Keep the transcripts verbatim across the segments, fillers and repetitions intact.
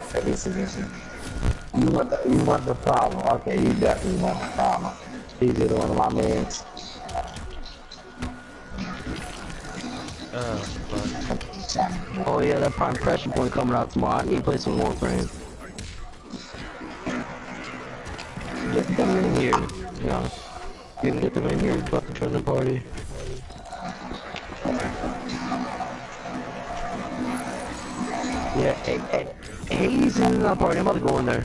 Listen, listen. You want the you want the problem. Okay, you definitely want the problem. He's just one of my mans. Oh, fuck. Oh yeah, that prime pressure point coming out tomorrow. I need to play some more for him. Just come in here, you know. You can get them in here, fucking join the party. Yeah, hey, hey, hey, he's in the party. I'm about to go in there.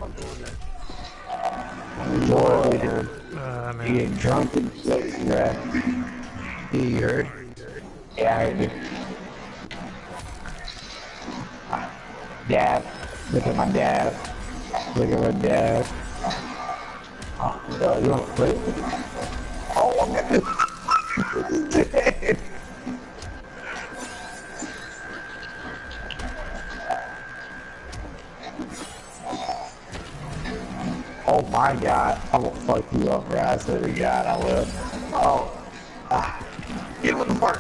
What are we doing? Uh, You get drunk and shit, right? You heard? Yeah, I do. Dad. Look at my dad. Look at my dad. Oh, no, you don't play. Oh, my God. Oh my God, I'm gonna fuck you up, bro. I swear to God, I will. Oh, ah, get with the park.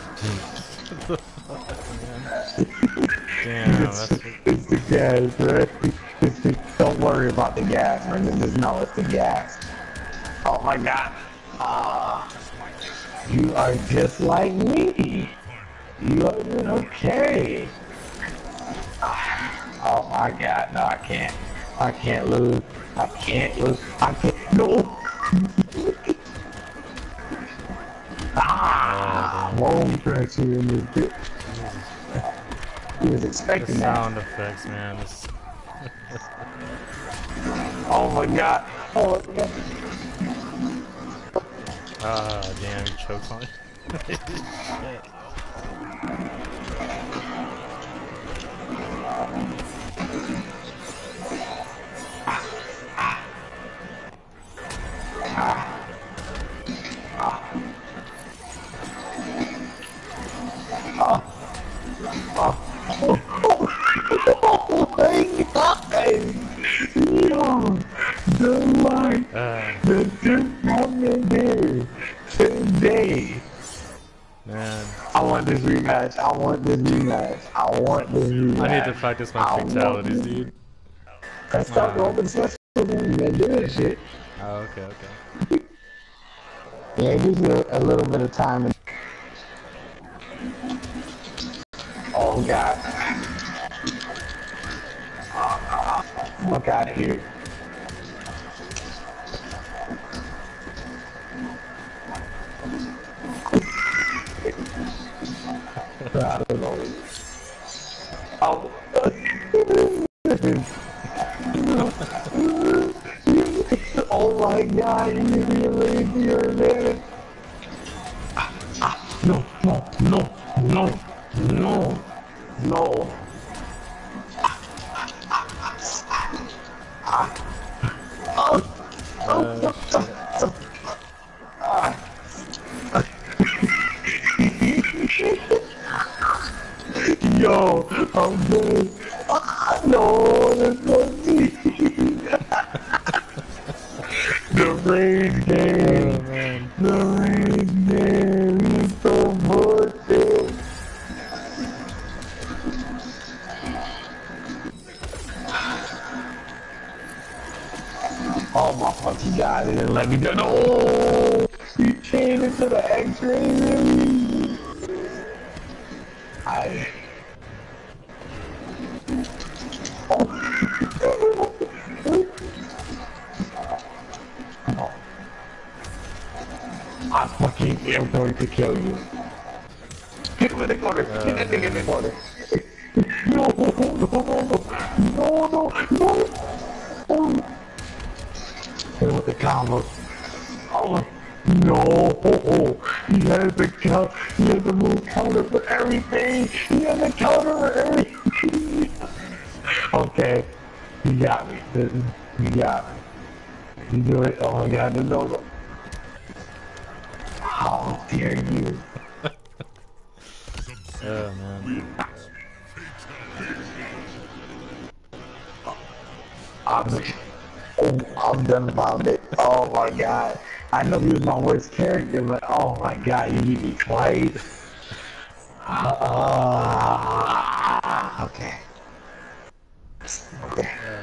damn, it's, that's... it's the gas, right? It's the, don't worry about the gas, man. Just know it's the gas. Oh my God. Ah, uh, you are just like me. You are doing okay. Ah, oh my God, no, I can't. I can't lose. I can't lose. I can't. No. Ah, wrong pressure in this bit. He was expecting the that. sound effects, man. This... Oh my God. Oh my God. Ah, damn, he chokes on it. Shit. Oh, oh, oh my God! Yo, the line, Uh, the just happened there today. man. I want this rematch. I want this rematch. I want this rematch. I need to practice my fatalities, dude. Let's start the open session. Man, do that shit. Oh, okay, okay. Yeah, it gives you a, a little bit of time. Oh God. Look out of here. I don't know. Oh. Oh my God, you need to be lazy here, man. Ah, ah, no, no, no, no, no, no. Oh, shit. Yo, I'm dead. Ah, no, that's so deep. The rage game. Oh, man. The rage game. He's so bullshit. Oh my fucking God, they didn't let me do. No! He changed it to the X-ray, really? I... Oh. Oh. I fucking am going to kill you. Get him in the corner. Oh, Get that thing in the man. corner. No, no, no, no, no, no. Oh. Hit him with the combo. Oh, no. Oh, he has the count. He has the move counter for everything. He has the counter for everything. Okay. You got me. You got me. You do it. Oh my God, no, no. How dare you? Oh, man. I'm, oh, I'm done about it. Oh my God. I know he was my worst character, but oh my God, you beat me twice. Uh, okay. Okay.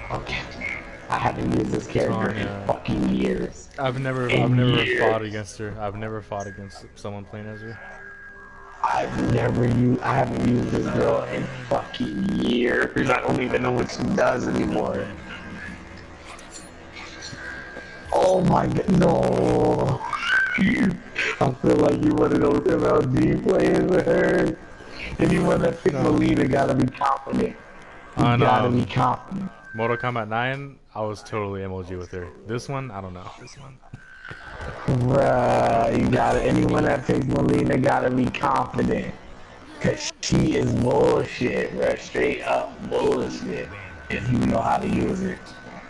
Okay. I haven't used this character in Tanya. fucking years. I've never, I've In never years. fought against her. I've never fought against someone playing as her. I've never used, I haven't used this girl in fucking years. I don't even know what she does anymore. Oh my god, no. I feel like you one of those M L G players with her. Anyone that picks No. Melina gotta be confident. You On gotta um, be confident. Mortal Kombat nine, I was totally M L G with her. This one, I don't know. This one. Bruh, you gotta, anyone that picks Melina gotta be confident. Cause she is bullshit, bruh. Straight up bullshit. If you know how to use it.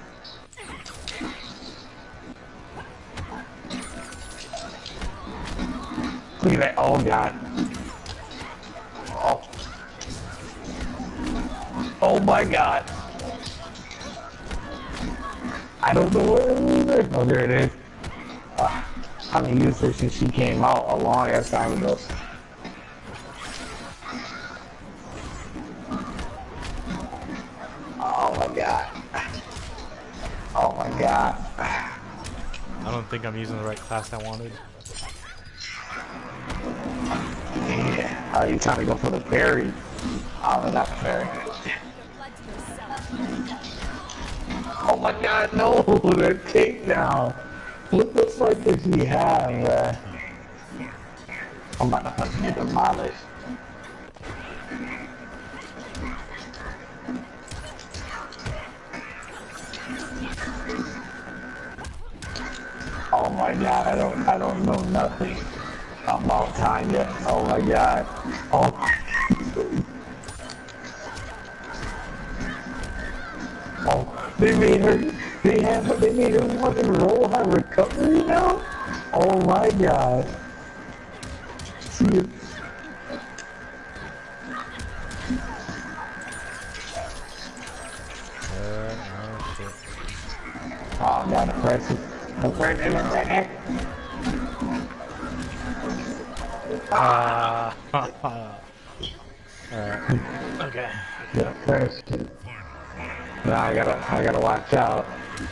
Look at that, oh god. Oh. Oh my god. I don't know where it is. Oh, there it is. Uh, I haven't used her since she came out a long ass time ago. Oh my god. Oh my god. I don't think I'm using the right class I wanted. Yeah. Are you trying to go for the parry? Oh, not the parry. Oh my god, no! That takedown! What the fuck does he have, man? I'm about to fucking get demolished. Oh my god, I don't I don't know nothing about Tanya. Oh my god. Oh, oh they made her they have they made her fucking roll her recovery now? Oh my god. She is Uh, oh shit. oh I'm not impressive. I'm right in attack. Ah. Alright. Okay. Yeah, person. Now I gotta I gotta watch out.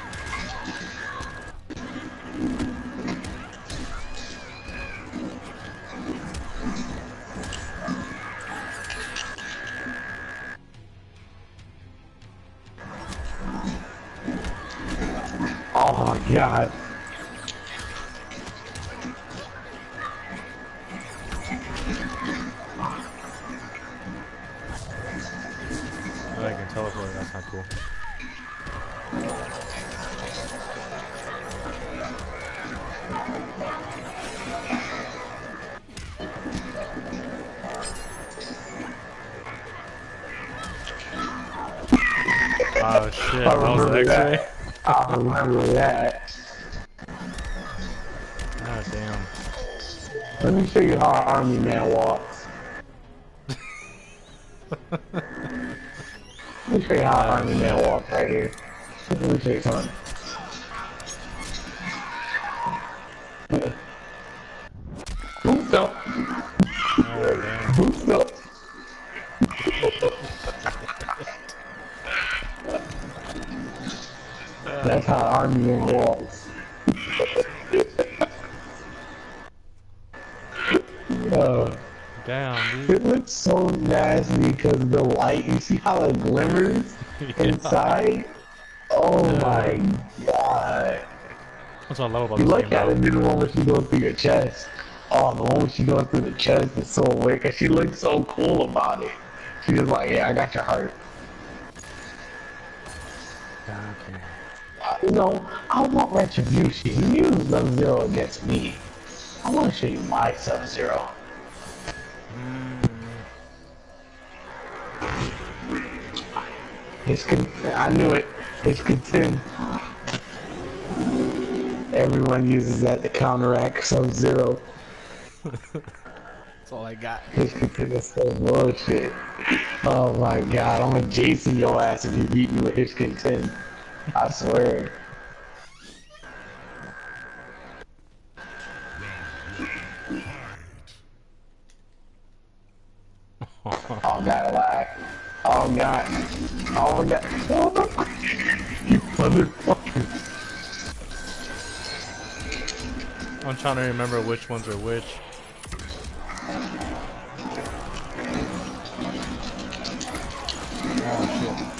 Oh my god. Oh, I can teleport. That's not cool. Oh shit, I that was remember the X-ray? that. I remember that. God damn. Let me show you how an army man walks. Let me show you how an army man walks right here. Let me show you something. Boost up. Oh damn. Boost up. That's how an army man walks. Uh, Damn, dude. it looks so nasty because the light, you see how it glimmers Yeah. inside? Oh my god. That's what I love about You this look game, at though. it, then the one where she goes through your chest. Oh, the one where she goes through the chest is so weird because she looks so cool about it. She was like, yeah, I got your heart. Okay. Uh, you know, I want retribution. You use Sub-Zero against me. I want to show you my Sub-Zero. It's con- I knew it. It's contend. Everyone uses that to counteract Sub-Zero. That's all I got. His contend is so bullshit. Oh my god, I'm gonna Jason your ass if you beat me with his contend. I swear. Oh god, lag. Oh Oh god. Oh my god. Oh no. You motherfucker. I'm trying to remember which ones are which. Oh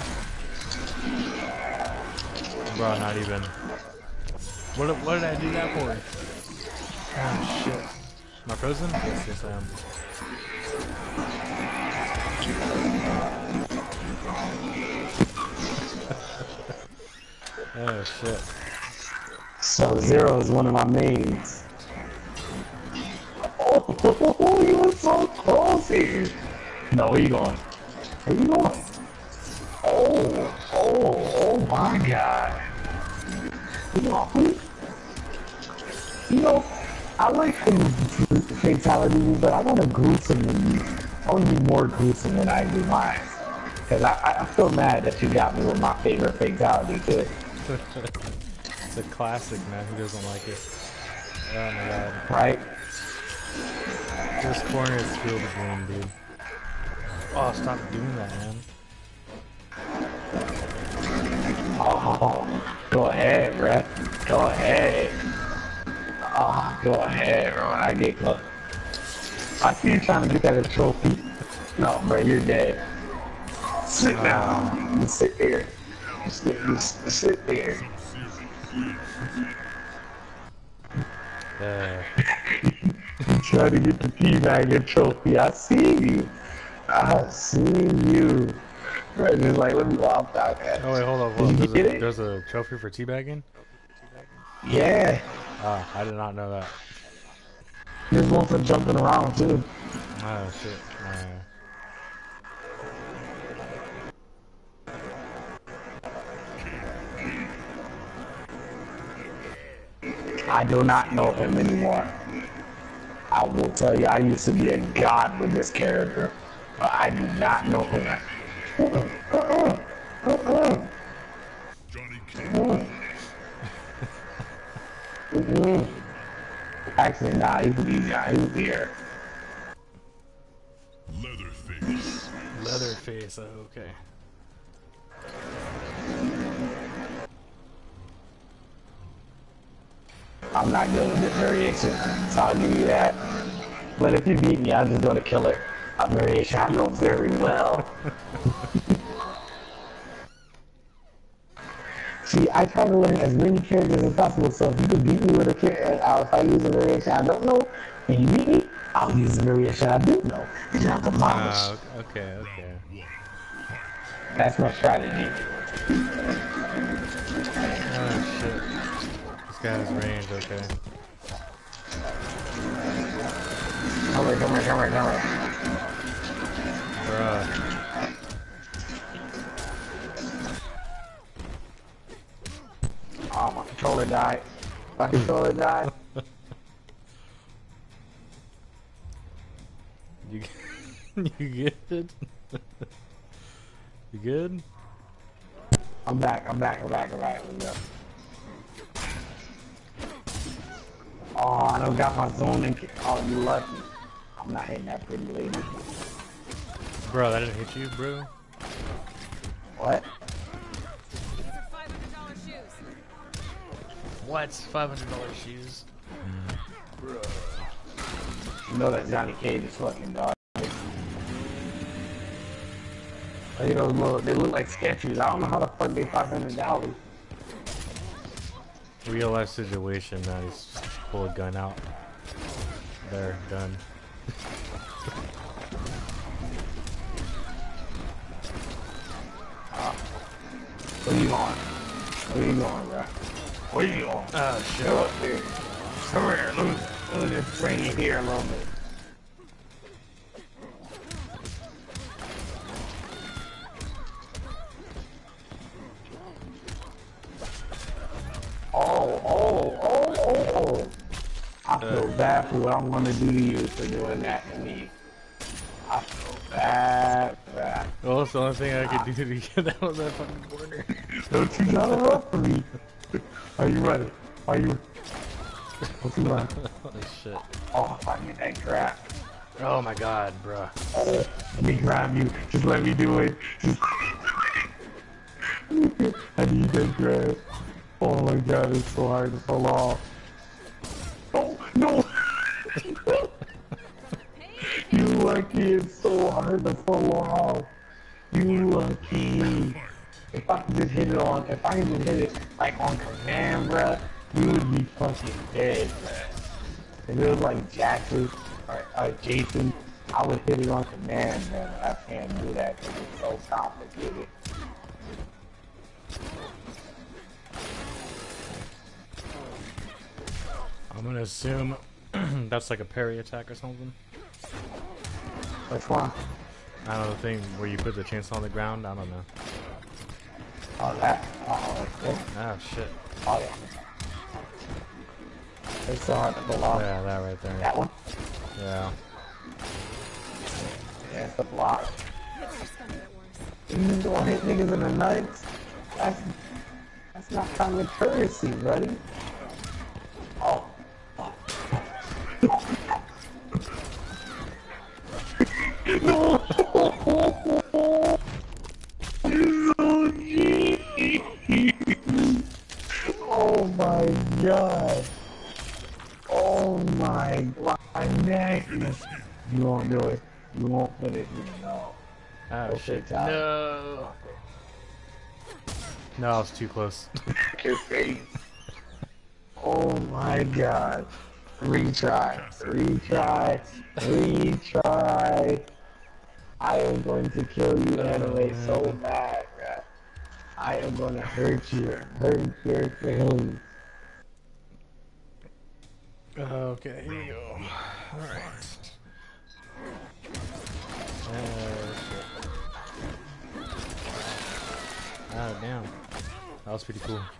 shit. Bro, not even. What, what did I do that for? Oh shit. Am I frozen? Yes, yes I am. Oh shit. Sub-Zero is one of my mains. Oh, you were so close here. No, where you going? Where you going? Oh, oh, oh my god. You know, you know I like fatalities, but I want to gruesome than you. I want to be more gruesome than I do mine. Because I, I feel mad that you got me with my favorite fatality, too. It's a classic, man. Who doesn't like it? Oh my god. Right? This corner is filled with green, dude. Oh, stop doing that, man. Oh, go ahead, bruh. Go ahead. Oh, go ahead, bro. I get close. I see you trying to get that a trophy. No, bro, you're dead. Sit down. You sit there. You sit, you sit there. Uh, You try to get the teabagger trophy. I see you. I see you. Right, just like, let me go off that. oh wait, hold on, hold on. Did you There's get a, it? there's a trophy for teabagging? Yeah. Ah, I did not know that. There's one for jumping around, too. Oh shit. Uh, I do not know him anymore. I will tell you, I used to be a god with this character, but I do not know him. Uh-uh. Uh-uh. Uh-uh. Uh-uh. Actually, nah, he was easy. He was here. Leatherface. Leatherface, oh, okay. I'm not good with this variation, so I'll give you that. But if you beat me, I'm just going to kill it. A variation I know very well. See, I try to learn as many characters as possible, so if you could beat me with a character, if I use a variation I don't know, and you beat me, I'll use the variation I do know. And I'll demolish. Ah, okay, okay. That's my strategy. Oh shit. This guy has range, okay. Come here, come here, come here, come here. Bruh. Oh, my controller died. My controller died. You, you good? You good? I'm back, I'm back, I'm back, I'm back. Let's go. Oh, I don't got my zone in. Oh, you lucky. I'm not hitting that pretty lady. Bro, that didn't hit you, bro? What? What? five hundred dollar shoes? Bro. You know that Johnny Cage is fucking dog. You know, look, they look like sketches. I don't know how the fuck they five hundred dollars. Real life situation, man. He's just pull a gun out. There, done. Uh, where you going? Where you going, bro? Where you going? Oh shit. Go up there. Come here, let me, let me just bring you here a little bit. Oh, oh, oh, oh, oh. I feel bad for what I'm gonna do to you for doing that to me. I feel bad, bad. Well, it's the only thing I could do to get out of that fucking corner. Don't you gotta run for me. Are you ready? Are you? What's you running? Holy shit. Oh, if I get that crap. Oh my god, bruh. Oh, let me grab you. Just let me do it. Just... I need that grab. Oh my god, it's so hard to fall off. Oh, no! You lucky, it's so hard to fall off. You lucky. If I could just hit it on, if I could just hit it like on command, bruh, you would be fucking dead, bruh. If it was like Jackson or uh, Jason, I would hit it on command, man. I can't do that because it's so complicated. I'm gonna assume that's like a parry attack or something. Which one? I don't know, the thing where you put the chainsaw on the ground. I don't know. Oh, that. Oh, okay. Ah, shit. Oh, yeah. It's so hard to pull off. Yeah, that right there. That one? Yeah. Yeah, it's a block. You don't hit niggas in the nuts. That's, that's not common courtesy, buddy. Oh. Oh my god. Oh my, my neck. You won't do it. You won't put it. No. Oh Okay, shit. Tyler. No. No, I was too close. Your face. Oh my god. Retry. Retry. Retry. I am going to kill you anyway so bad, bruh. I am going to hurt you. Hurt your feelings. Okay, here we go. Alright. Oh shit. Oh damn. That was pretty cool.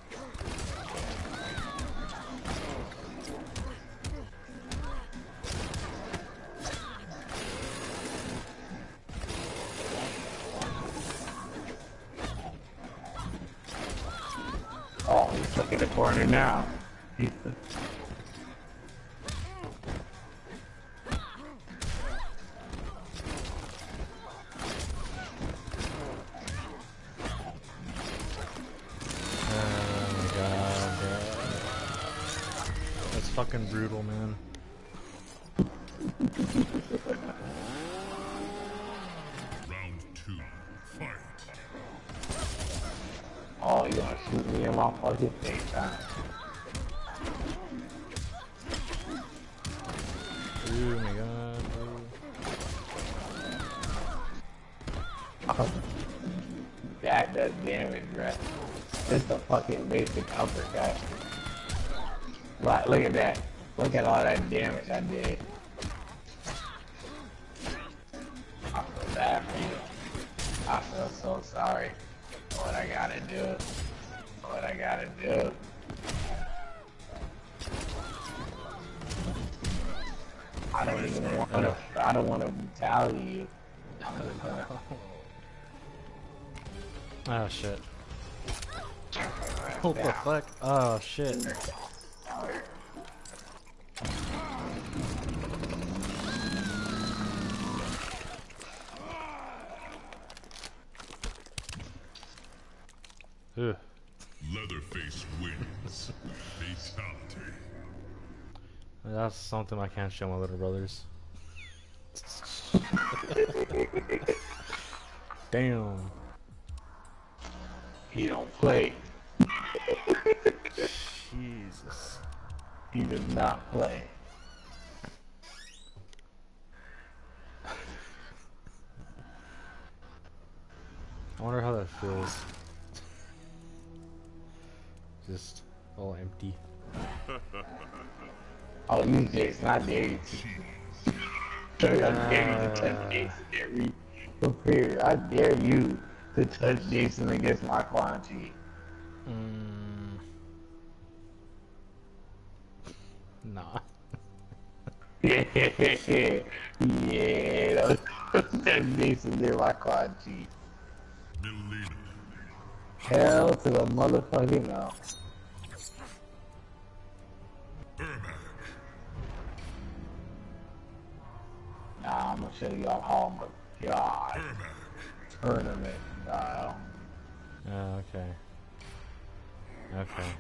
Oh, he's stuck in the corner now. He's the... Fucking brutal, man. Round two, fight. Oh, you gonna shoot me in my fucking face, huh? Oh my god, bro. That does damage, bruh. It's the fucking basic uppercut. Right, look at that. Look at all that damage I did. I feel bad for you. I feel so sorry. What I gotta do. What I gotta do. I don't even want to. I don't want to brutality you. Oh shit. What the fuck? Oh shit. Ugh. Leatherface wins. Fatality. That's something I can't show my little brothers. Damn. He don't play. Jesus. He does not play. I wonder how that feels. Just all empty. Oh, you Jason, I dare you to. I dare you to touch Jason every prepare. I dare you to touch Jason against my quantity. Mm. Nah. Yeah, yeah, that Jason near my quantity. Milliliter. Hell to the motherfucking no. Ermac. Nah, show y'all. Oh my god. Tournament style. Oh, okay. Okay.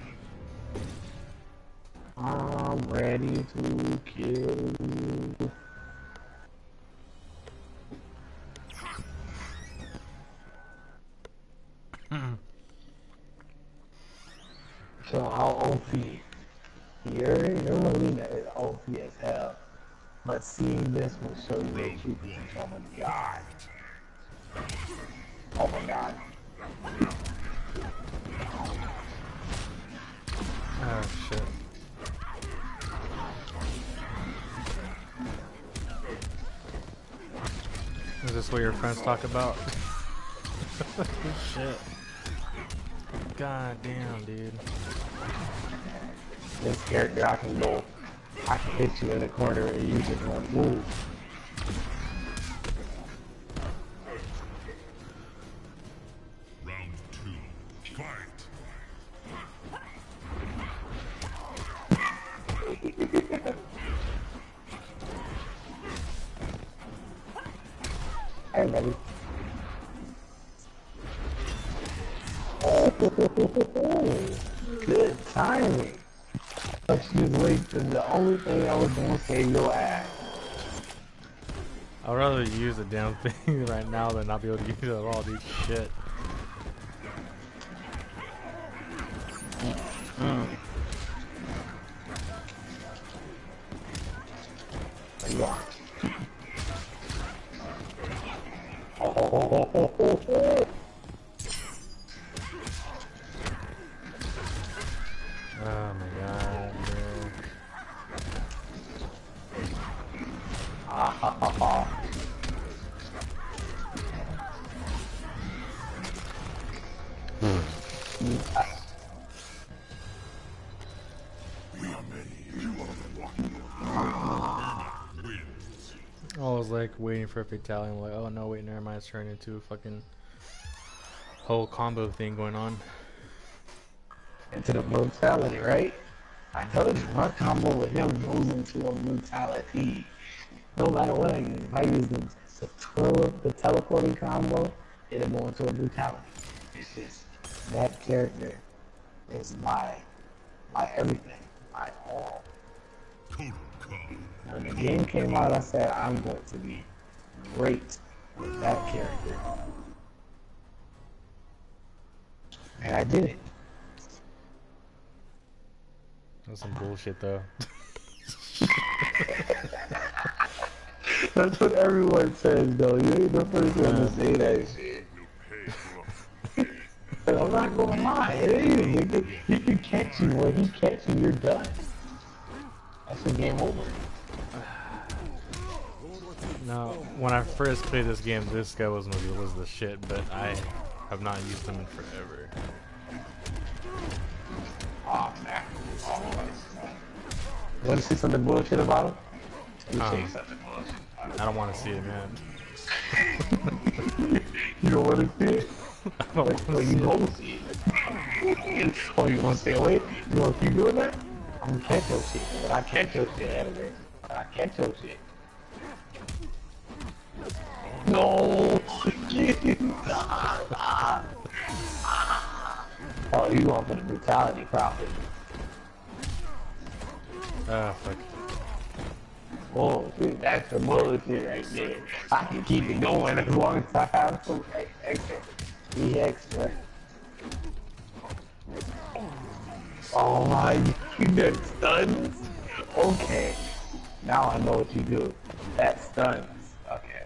I'm ready to kill you. So how O P? Your your arena is O P as hell. But seeing this will show you the truth. Oh my god. Oh my god. Oh shit. Is this what your friends talk about? Shit. God damn, dude. This character, I can go, I can hit you in the corner and you just won't move. Round two, fight! Hey, buddy. Oh, good timing. But she was late to the only thing I was gonna say your ass. I'd rather use the damn thing right now than not be able to use it at all, dude. Shit. Mm. There you are. Oh, oh, oh, oh, oh, oh. Oh my god, bro. Ah, ha, ha, ha. I was like waiting for a fatality. I'm like, oh no, wait, never mind. It's turned into a fucking whole combo thing going on. Into the brutality, right? I told you, my combo with him goes into a brutality. No matter what I use, if I use the, the, tele, the teleporting combo, it'll go into a brutality. It's just, that character is my, my everything, my all. When the game came out, I said, I'm going to be great with that character. And I did it. That's some bullshit though. That's what everyone says though. You ain't the first one to say that shit. But I'm not gonna lie, it is. He can, he can catch you. When he catch you, you're done. That's the game over. Now, when I first played this game, this guy was was the shit, but I have not used him in forever. Oh man. Oh, you want to see something bullshit about him? You Um, say something bullshit. I don't want to see it, man. You don't want to see it? I don't want Well, to you see it. don't see it. Oh, you want to stay away? You want to keep doing that? I'm gonna catch your shit. But I catch your shit out of there. I catch your shit. No! Oh, you going for the brutality, probably. Ah, fuck. Oh, dude, that's the bullshit right there. I can keep it going as long as I have some extra. Be extra. Oh my, you did stuns? Okay. Now I know what you do. That stuns. Okay.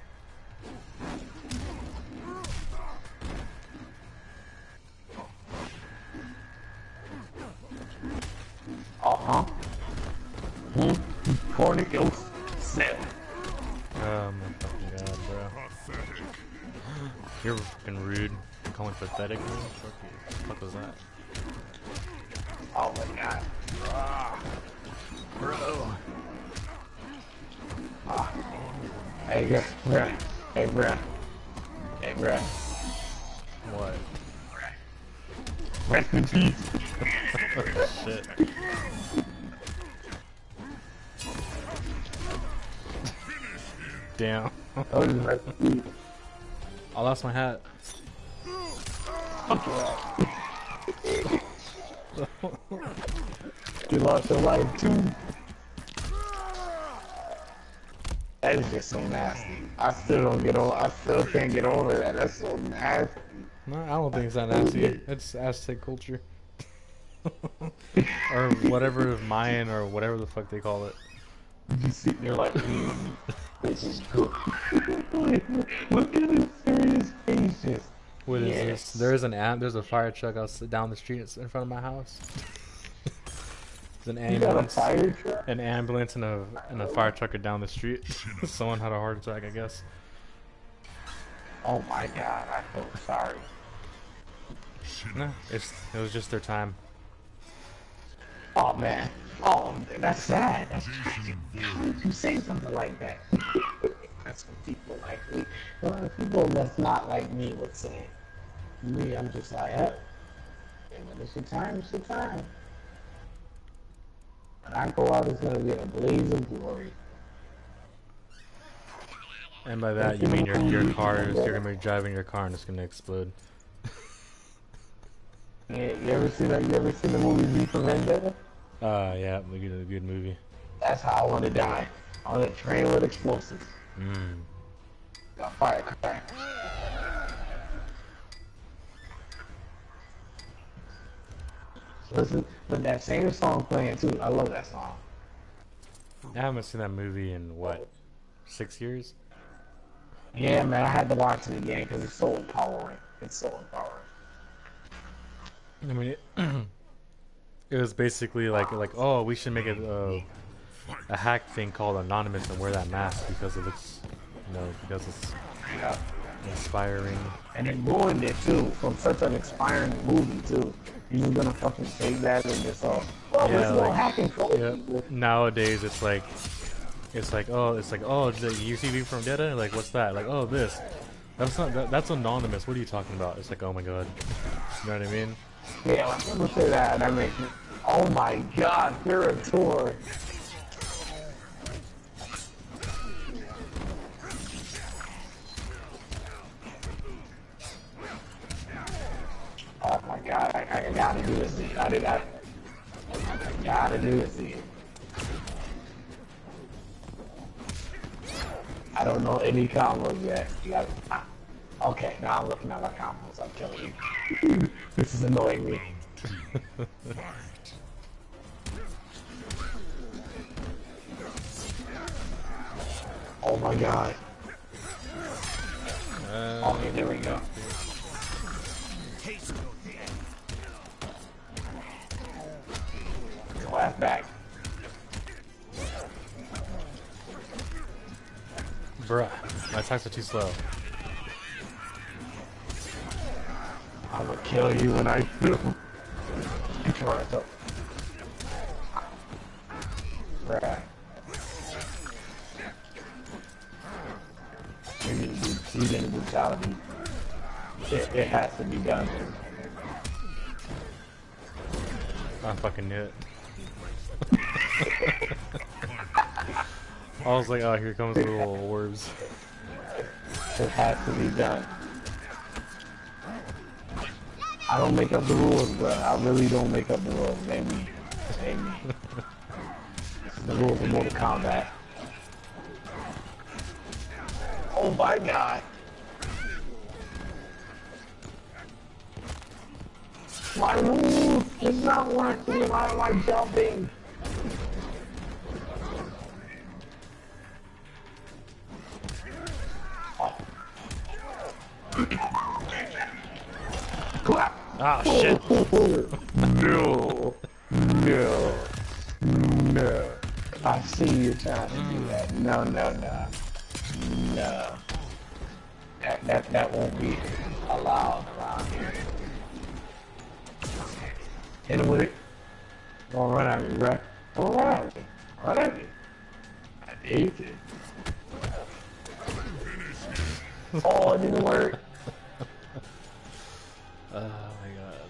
Uh-huh. Hmm? Cornicos. Snap. Oh my fucking god, bro. You're fucking rude. You're calling pathetic, man? Fuck you. What the fuck was that? Oh my god. Ah, bro. Ah. Hey, bruh. bruh. Hey, bruh. Hey, bruh. What? Rest in peace. Shit. Damn. I was just like, I lost my hat. you lost your life too. That is just so nasty. I still don't get over. I still can't get over that. That's so nasty. No, I don't think it's that nasty. It's Aztec culture. Or whatever Mayan or whatever the fuck they call it. You sit there like, mm, this is good. Look at his serious faces. What is Yes. this? There is an am there's a fire truck out down the street in front of my house. There's an You got a ambulance. fire truck? An ambulance and a and a fire truck are down the street. Someone had a heart attack, I guess. Oh my god, I feel sorry. No, it's it was just their time. Oh man. Oh, that's sad. That's tragic. How did you say something like that? That's what people like me. Well, people that's not like me would say. Me, I'm just like, hey, when it's your time, it's your time. When I go out, it's gonna be a blaze of glory. And by that you mean your your car is you're gonna be driving your car and it's gonna explode. Yeah, you ever see that? You ever see the movie V for Vendetta? Uh yeah, a good, a good movie. That's how I want to die. On a train with explosives. Mm. Got firecracker. Listen, but that same song playing too. I love that song. I haven't seen that movie in what, six years? Yeah, man, I had to watch it again because it's so empowering. It's so empowering. I mean, it, it was basically like like oh, we should make a uh, a hack thing called Anonymous and wear that mask because of its, you know, because it's Yeah. inspiring. And it ruined it too from such an inspiring movie too. You was gonna fucking take that and just all, oh, Yeah, let's go like- hack and kill Yeah. people. Nowadays, it's like, it's like, oh, it's like, oh, the U C V from Data? Like, what's that? Like, oh, this. That's not, that, that's anonymous. What are you talking about? It's like, oh my god. You know what I mean? Yeah, when people say that, that makes me, oh my god, you're a tour. Oh my god, I, I gotta do this. I did that. I gotta do this again. I don't know any combos yet. You gotta, ah, okay, now I'm looking at my combos. I'm telling you. This is annoying me. Oh my god. Uh, Okay, there we go. Go ass back. bruh, my attacks are too slow. I will kill you when I do. Control yourself. Bruh. We need to do, we need brutality. It, it has to be done. I fucking knew it. I was like, oh, here comes the little orbs. It has to be done. I don't make up the rules, bro. I really don't make up the rules. They me. They me. The rules of Mortal Kombat. Oh my god. My move is not working. Why am I jumping? Clap. Ah, shit. No. No. No. I see you trying to do that. No, no, no. No. That, that, that won't be allowed around here. Hit him with it. Don't run at me, bro. Don't run at me. Run at me. I hate it. Oh, it didn't work. Oh my god.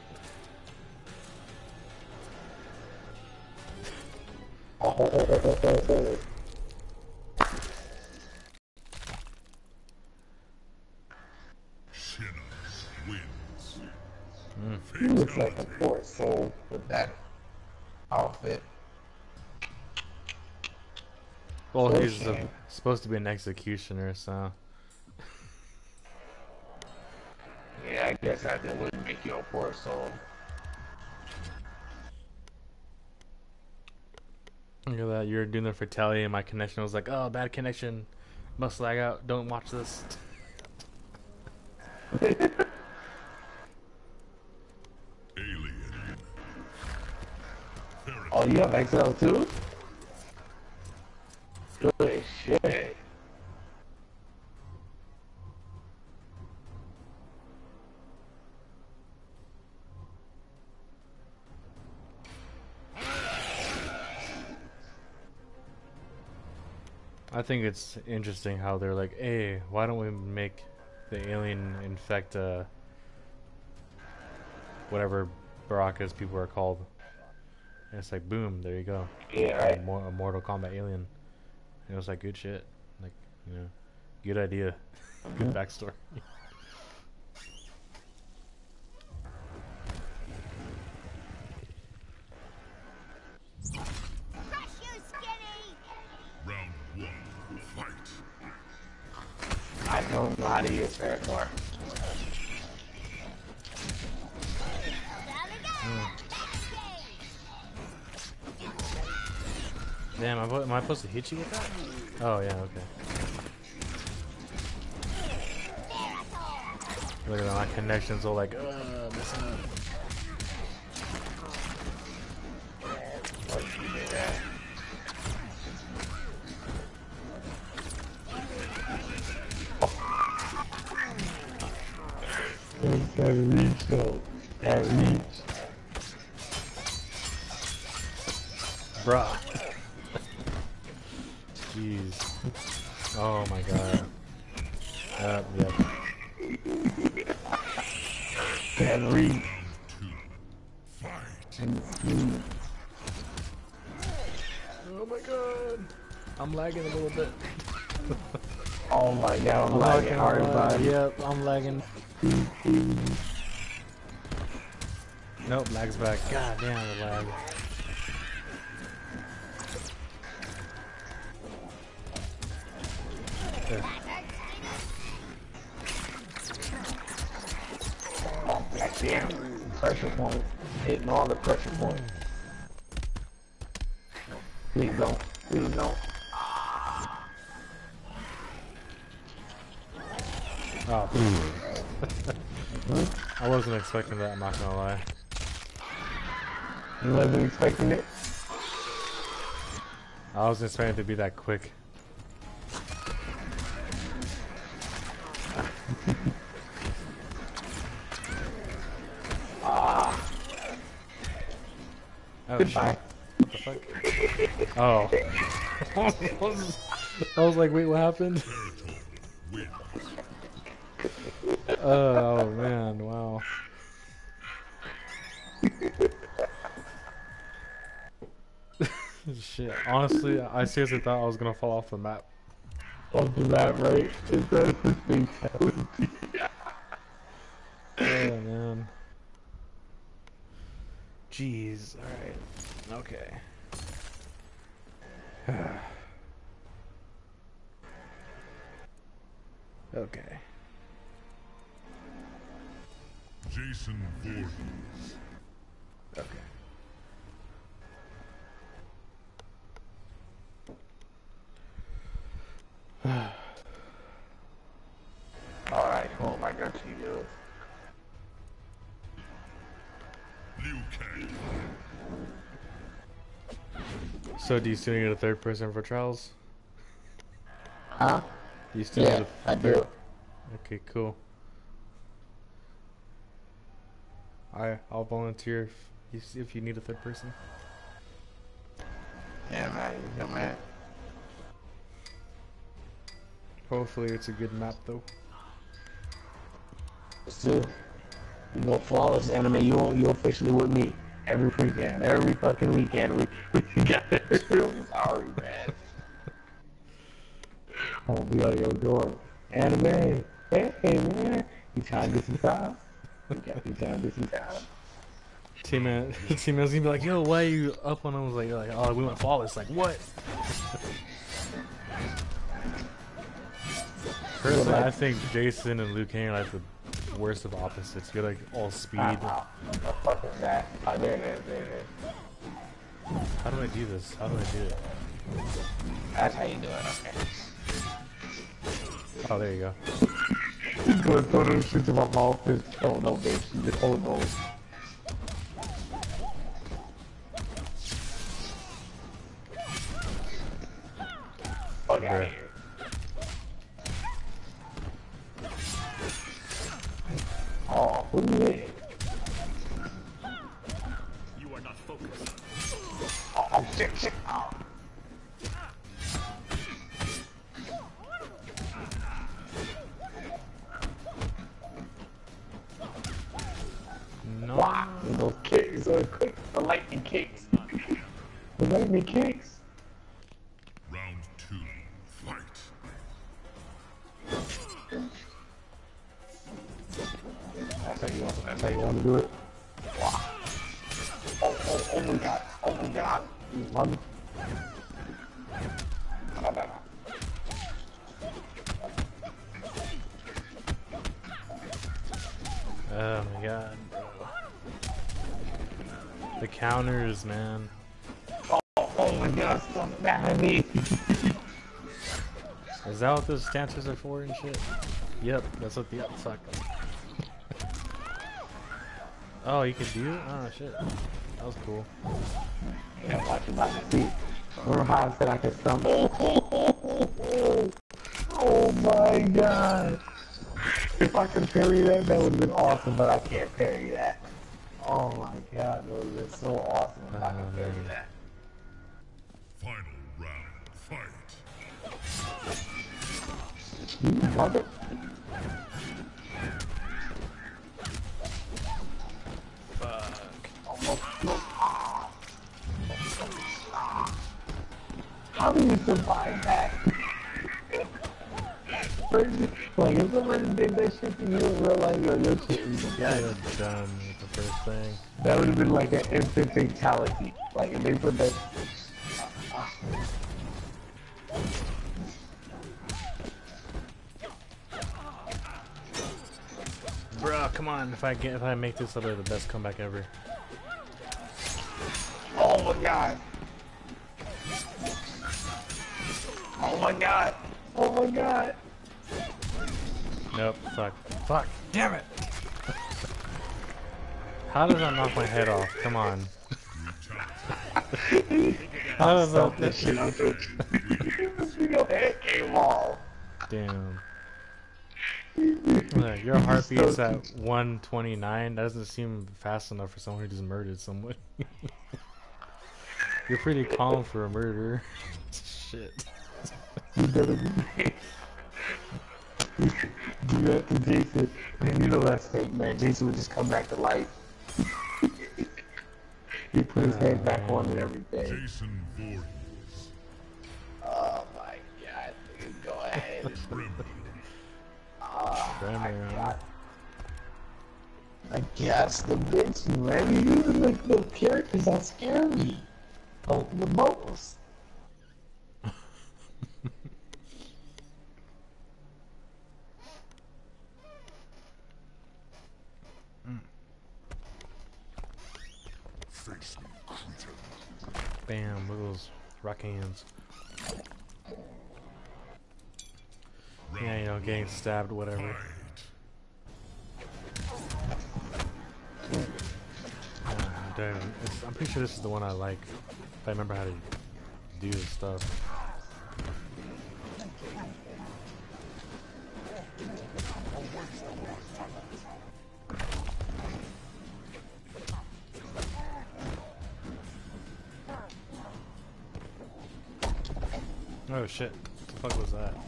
Oh, He looks like a poor soul with that outfit. Well, So he's uh, shame. supposed to be an executioner, so. Yeah, I guess that wouldn't make you a poor soul. Look at that, you're doing the fatality, and my connection was like, oh, bad connection. Must lag out. Don't watch this. Alien. Oh, you have X L too? Good shit. I think it's interesting how they're like, hey, why don't we make the alien infect uh, whatever Baraka's people are called? And it's like, boom, there you go. Yeah, A, right. mo- a Mortal Kombat alien. And it was like, good shit. Like, you know, good idea. Good backstory. Round one. Fight. I don't know how to use Paracord. Damn, am I, am I supposed to hit you with that? Oh, yeah, okay. Look at that, my connections all like, uh, messing up. That reach though. That reach. Bruh. Jeez. Oh my god. Uh, yep. That reach. Fight. Oh my god. I'm lagging a little bit. Oh my god, I'm I'm lagging hard uh, body. Yep, I'm lagging. Nope, lag's back. God damn the lag. There. Oh, god damn. Pressure point. Hitting all the pressure points. Please don't. Please don't. Oh. I wasn't expecting that, I'm not gonna lie. You wasn't expecting it? I wasn't expecting it to be that quick. Ah. Oh, Goodbye. shit. What the fuck? Oh. I was like, wait, what happened? Oh, man, wow. Shit, honestly, I seriously thought I was gonna fall off the map. Off the map, right? Is that the fatality? Oh, man. Jeez, alright. Okay. Okay. Jason Voorhees. Okay. Alright, oh my god, she goes. Liu Kang. So, do you still need a third person for trials? Huh? Do you still Yeah, need a I do. Okay, cool. I I'll volunteer if you see if you need a third person. Yeah, man, you know, man. Hopefully, it's a good map though. So, you go flawless anime. You you officially with me every weekend, every fucking weekend. We we together. I'm sorry, man. Oh, we gotta go door. Anime. Hey, hey, man. You trying to get some time? got you down, this is down. Team team was gonna be like, yo, why are you up on him? I was like, like, oh, we went flawless. Like, what? Personally, I think Jason and Liu Kang are like the worst of opposites. You're like all speed. What the fuck is that? Oh, there it is, there it is. How do I do this? How do I do it? That's how you do it, okay. Oh, there you go. He's gonna throw those shit in my mouth. Oh no, bitch. Just, oh no. Fuck out of here. Oh, who is it? You are not focused. Oh, oh shit, shit. Oh. No. Wow, those kicks are quick. The lightning kicks. The lightning kicks. Round two. Fight. That's how you want. That's how you want to do it. Wow. Oh, oh, oh my god. Oh my god. You mother. No, no, no. Oh my god, bro. The counters, man. Oh, oh my god. Stop that me. Is that what those stances are for and shit? Yep, that's what the yep, fuck. Oh, you can do it? Oh shit. That was cool. Yeah, watch your body. See, remember how I said I could stumble? Oh my god. If I could parry that, that would have been awesome, but I can't parry that. Oh my god, that would have been so awesome if I could parry that. Final round. Fight. You mother. How do you survive that? Like, if somebody did that shit to you in real life, yo, your shit was Yeah, dead. you're done with the first thing. That would have been like an instant fatality. Like, if they put that. Bro, come on. If I get, if I make this, I'll be the best comeback ever. Oh my god. Oh my god. Oh my god. Nope. Fuck. Fuck. Damn it. How does that knock my head off? Come on. How does Stop that? this shit. Your head came off. Damn. Like, your heartbeat's at one twenty-nine. That doesn't seem fast enough for someone who just murdered someone. You're pretty calm for a murderer. Shit. You better be. Do that to Jason. Man, you know that's fake, man. Jason would just come back to life. He put his head back on and everything. Jason Voorhees. Oh my god. Dude, go ahead. Tremor. Oh my Tremor. god. I guess the bitch, man. You using the, the characters that scare me. Oh, the most. Face me, creature. Bam, look at those rock hands. Yeah, you know, getting stabbed, whatever. Uh, damn, it's, I'm pretty sure this is the one I like. If I remember how to do this stuff. Oh shit, what the fuck was that?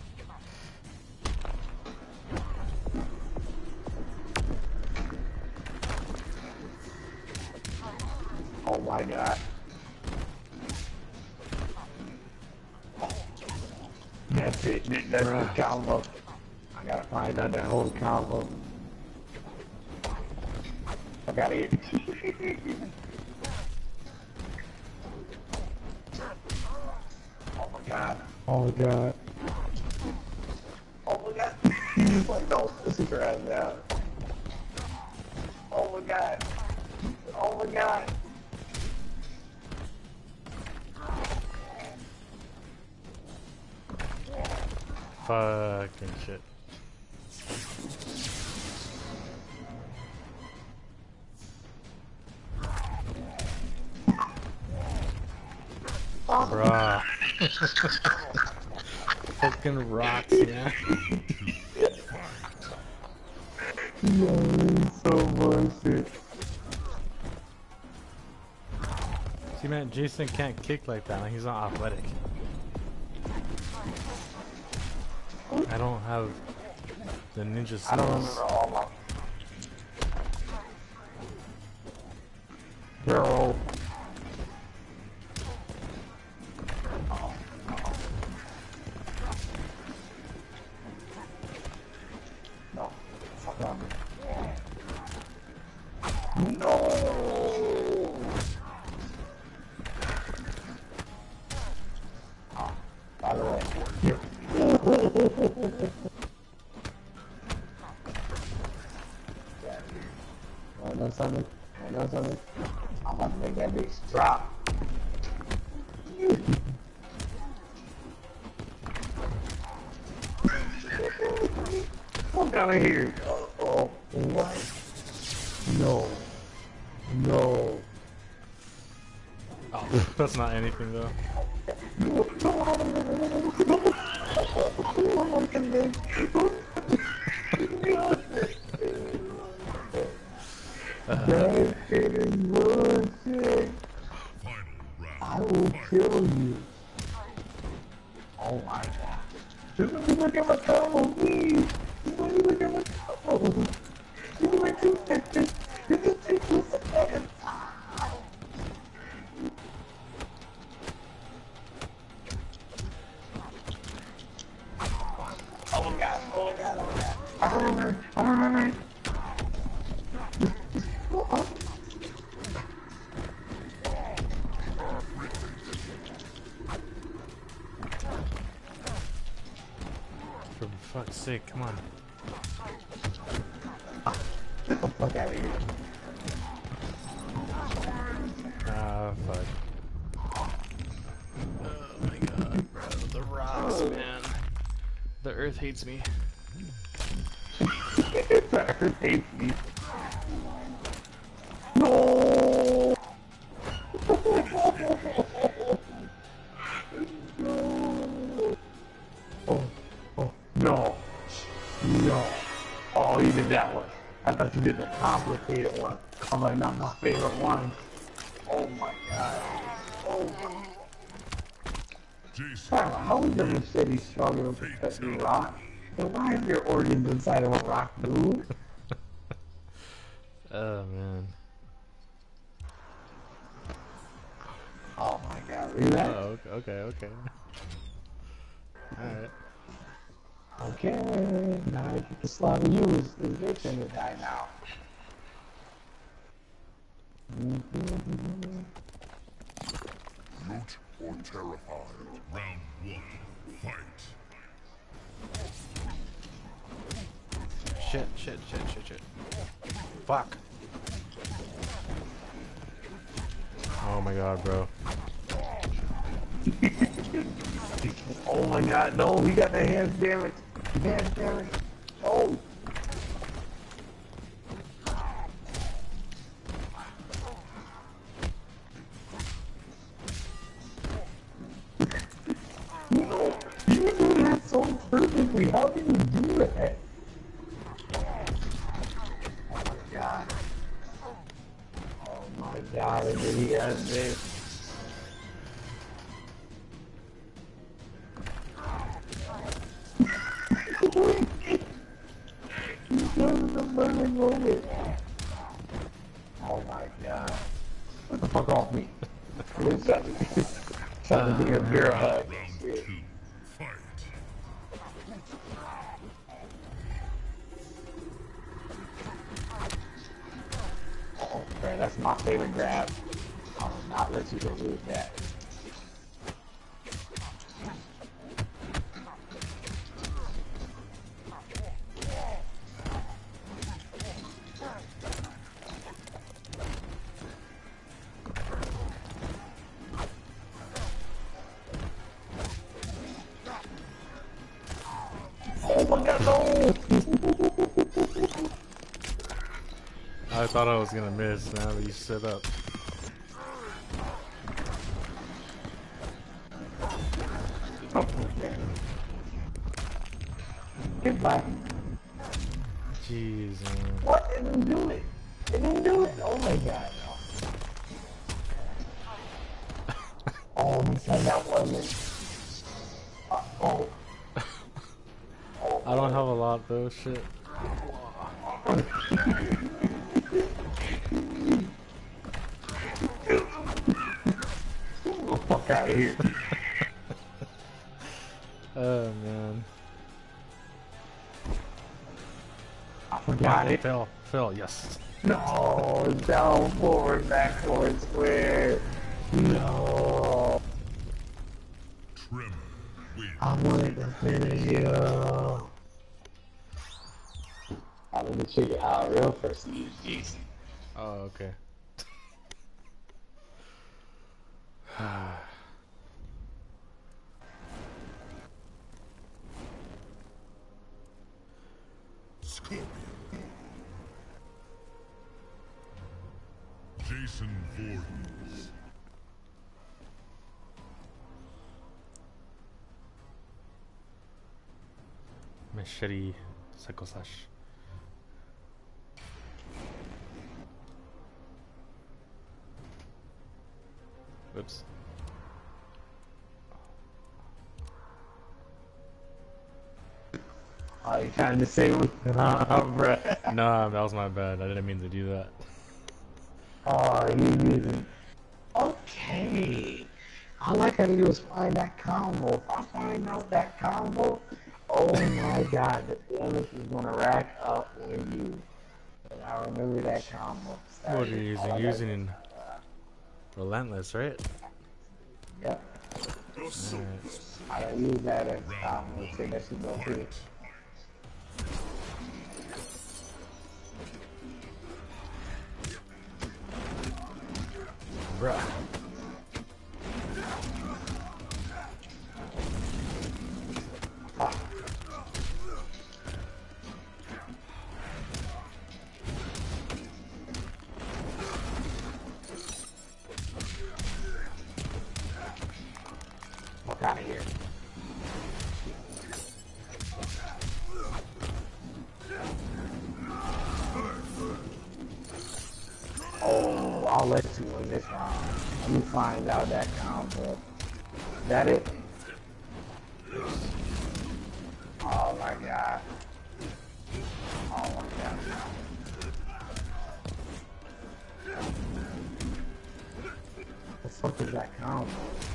Oh my god. That's it. That's the combo. I gotta find out that whole combo. fuck out of here. Oh my god. Oh my god. Oh my god. He's like, don't pussy your ass down. Oh my god. Oh my god. Fucking shit. Bruh. Fucking rocks, yeah. Yo, it's so bullshit. See, man, Jason can't kick like that. Like, he's not athletic. I don't have the ninja skills. I don't remember all my... Girl. No. Fuck up. No! Oh, by the way, here. Wanna know something? Wanna know something? I'm about to make that bitch drop. Fuck out of here. Oh, oh, what? No. No. Oh, that's not anything though. That is bullshit. I will kill you. Oh my god. Just let me look at my combo, please. Just let me look at my combo. Give me like two seconds. Give me two seconds. Oh my god, oh my god, oh my god. I remember, I remember. For fuck's sake, come on. Get the fuck out of here. Ah, fuck. Oh my god, bro. The rocks, man. The earth hates me. The earth hates me. No! No! Oh, oh, no. No. Oh, you did that one. I thought you did the complicated one. I'm like, not my favorite one. Oh my god. Oh my. Jason, Wow, how is every city stronger with a rock? And why is your organs inside of a rock, dude? Oh man. Oh my god, relax. Oh, okay, okay, okay. Alright. Okay, now I get to slaughter you is the victim to die now. root or terrified. Round one, fight. Shit, shit, shit, shit, shit. Fuck. Oh my god, bro. Oh my god, no, he got the hands damage. Hands damage. Oh. No, you do that so perfectly. How can you do that? Oh my god. Oh my god, and then he has this. Oh my god. What the fuck off me? It's trying to be a bear hug. Round two, fight. bro. That's my favorite grab. I will not let you go lose that. Oh my god, no! I thought I was gonna miss, now that you set up. Goodbye. Jeez, man. What? It didn't do it. It didn't do it. Oh my god, no. Oh, he said that wasn't. Uh, oh. I don't have a lot though, shit. Get the fuck out of here. Oh man. I forgot it. Fell, fell, yes. No, down, forward, back, forward, square. No. Tremor wins. I wanted to finish you. I let me figure out a real person is Jason. Oh, okay. Scorpion. Jason Voorhees. Machete Sakosash. Whoops. Oh, you trying to say, oh, bruh. Nah, that was my bad. I didn't mean to do that. Oh, you didn't. Okay. I like how you was find that combo. If I find out that combo, oh my god, the damage is gonna rack up with you. And I remember that combo. What are you using? Oh, Using in Relentless, right? Yep. Alright. I don't use that as a combo. Say that should go quick. Bruh. Fuck out of here. Oh, I'll let you win this round. Let me find out that combo. Is that it? Oh my god. Oh my god. The fuck is that combo?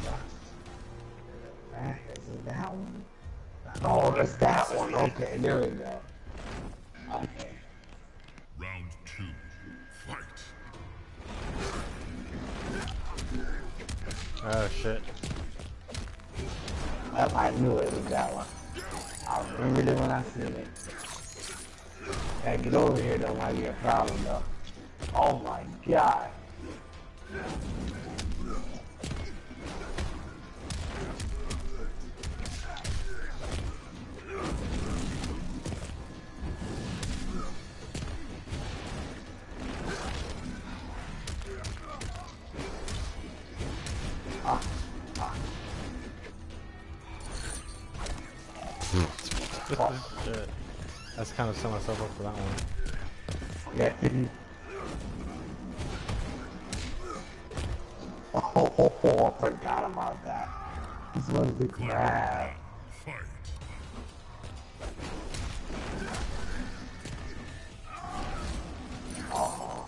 That, is it that one? Oh, that's that one. Okay, there we go. Okay. Round two. Fight. Oh shit. Well, I knew it was that one. I remembered it when I seen it. Hey, get over here, don't might be a problem though. Oh my god. Ah, ah. Shit. That's kind of set myself up for that one. Yeah. Oh, oh, oh, I forgot about that. This was the grab. Fight. Oh.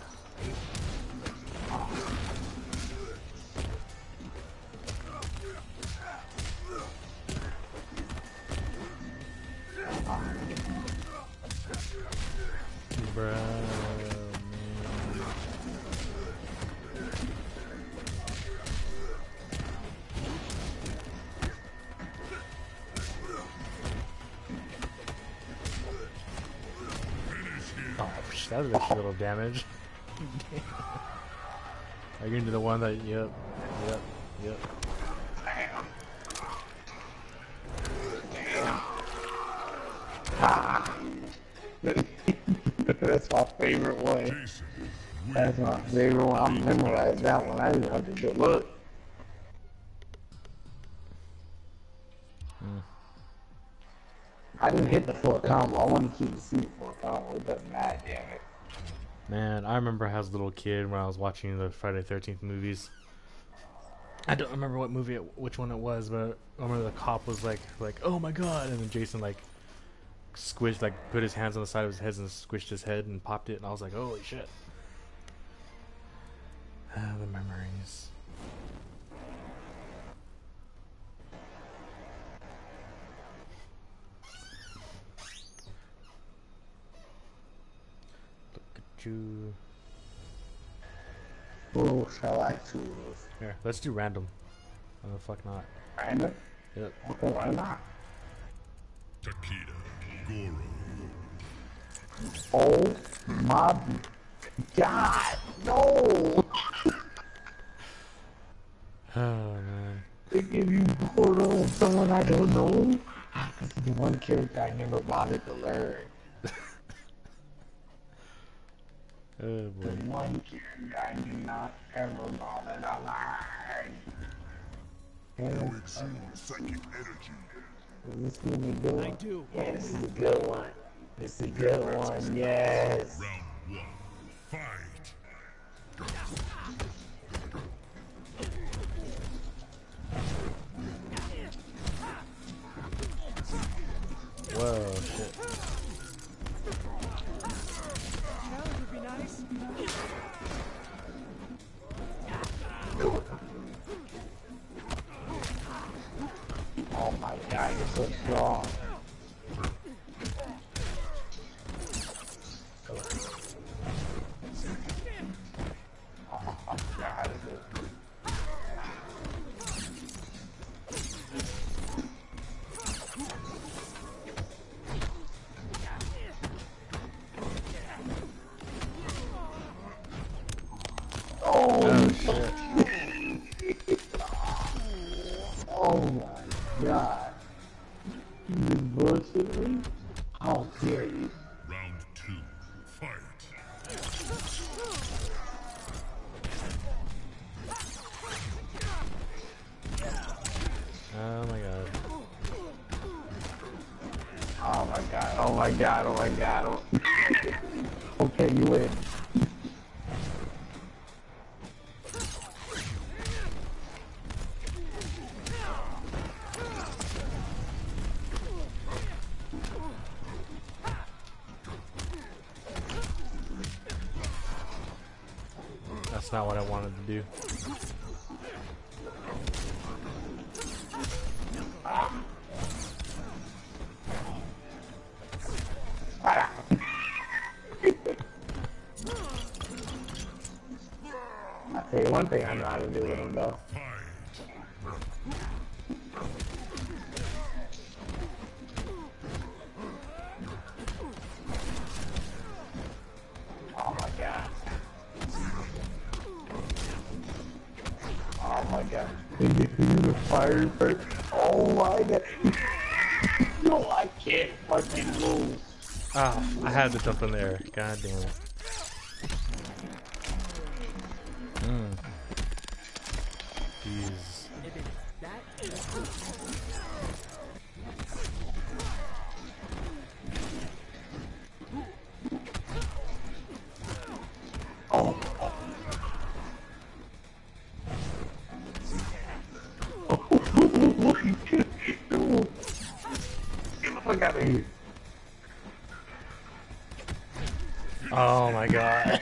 Bruh, man. Ouch, that was a little damage. Are you into the one that, yep, yep, yep. Damn. Damn. Ah. That's my favorite one. That's my favorite one. I'm memorized that one. I didn't have to do look. Mm. I didn't hit the full combo. I want to keep the seat full combo. It doesn't matter, damn it. Man, I remember as a little kid when I was watching the Friday the thirteenth movies. I don't remember what movie, it, which one it was, but I remember the cop was like, like, oh my god, and then Jason like squished, like put his hands on the side of his head and squished his head and popped it, and I was like, holy shit. Ah, the memories. Look at you. Who shall I choose? Here, let's do random. Oh, the fuck not. Random? Yep. Okay, why not? Takeda, Goro. Oh my god, no! Oh man. They give you Goro, someone I don't know? This is the one character I never bothered to learn. Oh boy. The one character I did not ever bother to learn. You exude psychic energy. Is this gonna be a good one? I do. Yeah, this is a good one. This is a good one, yes. Round one. Fight. Whoa, shit. Challenge would be nice. Oh my god, you're so strong. Oh my god. Oh shit. Oh my god. You just bullshit me? How dare you? Round two. Fight. Oh my god. Oh my god, oh my god, oh my god. Oh. Okay, you win. That's not what I wanted to do. I'll tell you one thing I know how to do with him though. Oh my god. Oh my god. Can you do the fire first? Oh my god. No, I can't fucking move. Ah, I had to jump in there. God damn it. Mm. Jeez. Oh. Get the fuck out of here. Oh my god.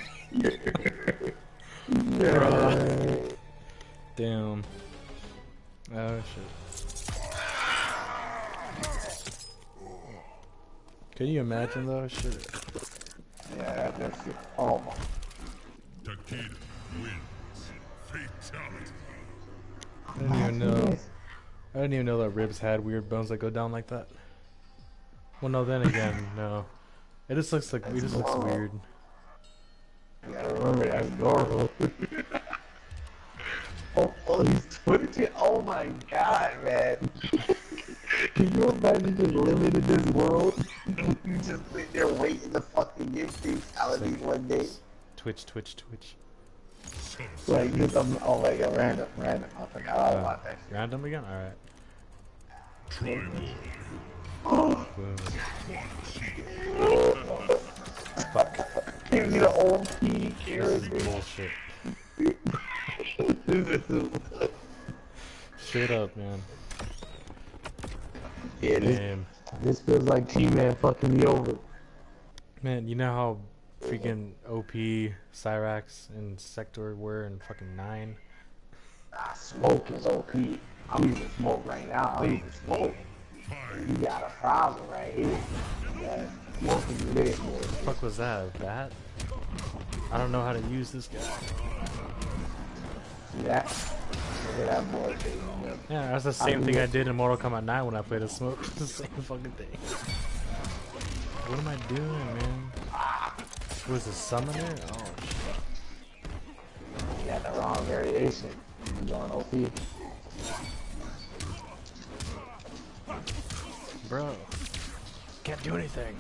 Yeah. Damn. Oh shit. Can you imagine though? Shit. Yeah, that's it. Oh my. Takeda wins. Fatality. I didn't even know. I didn't even know that ribs had weird bones that go down like that. Well, no. Then again, no. It just looks like it just looks weird. That's normal. oh, oh, he's twitching. Oh my god, man. Can you imagine just living in this world? You just sit there waiting to fucking get fatality Like, one day. Twitch, Twitch, Twitch. Like, just, um, oh, like a random, random. I forgot all Uh, about that shit. random again? Alright. Boom. Fuck. Give me the old key, This is bullshit. Straight up, man. Yeah, this, Damn. this feels like T-Man fucking me over. Man, you know how freaking O P Cyrax and Sector were in fucking nine? Ah, smoke is O P. I'm using smoke right now. I'm using smoke. You got a problem right here. Yeah, smoke is lit, boy. What the fuck was that? A bat? I don't know how to use this guy. See that? Look at that boy. Yeah, that's the same thing I did in Mortal Kombat nine when I played a smoke. It's the same fucking thing. What am I doing, man? Was a summoner? Oh shit. You got the wrong variation. You're going O P. Bro. Can't do anything.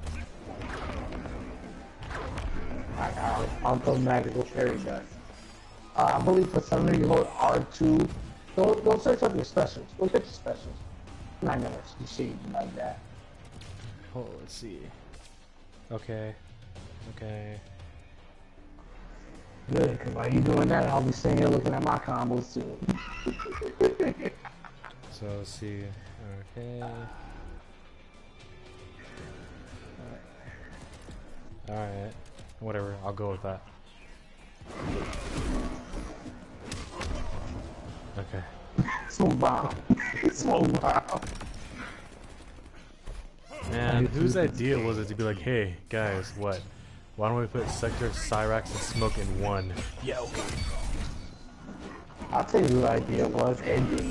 I got I'll go magical fairy dust. Uh, I believe for some reason you hold R two. Don't, don't search up your specials. Look at your specials. Nine minutes. You see like that. Oh, let's see. Okay. Okay. Good, because while you doing that, I'll be sitting here looking at my combos too. So let's see. Okay. Alright. Whatever, I'll go with that. Okay. Smoke bomb. Smoke bomb. Man, whose idea was it to be like, hey, guys, what? Why don't we put Sector, Cyrax, and Smoke in one? Yeah, okay. I'll tell you what idea was ending.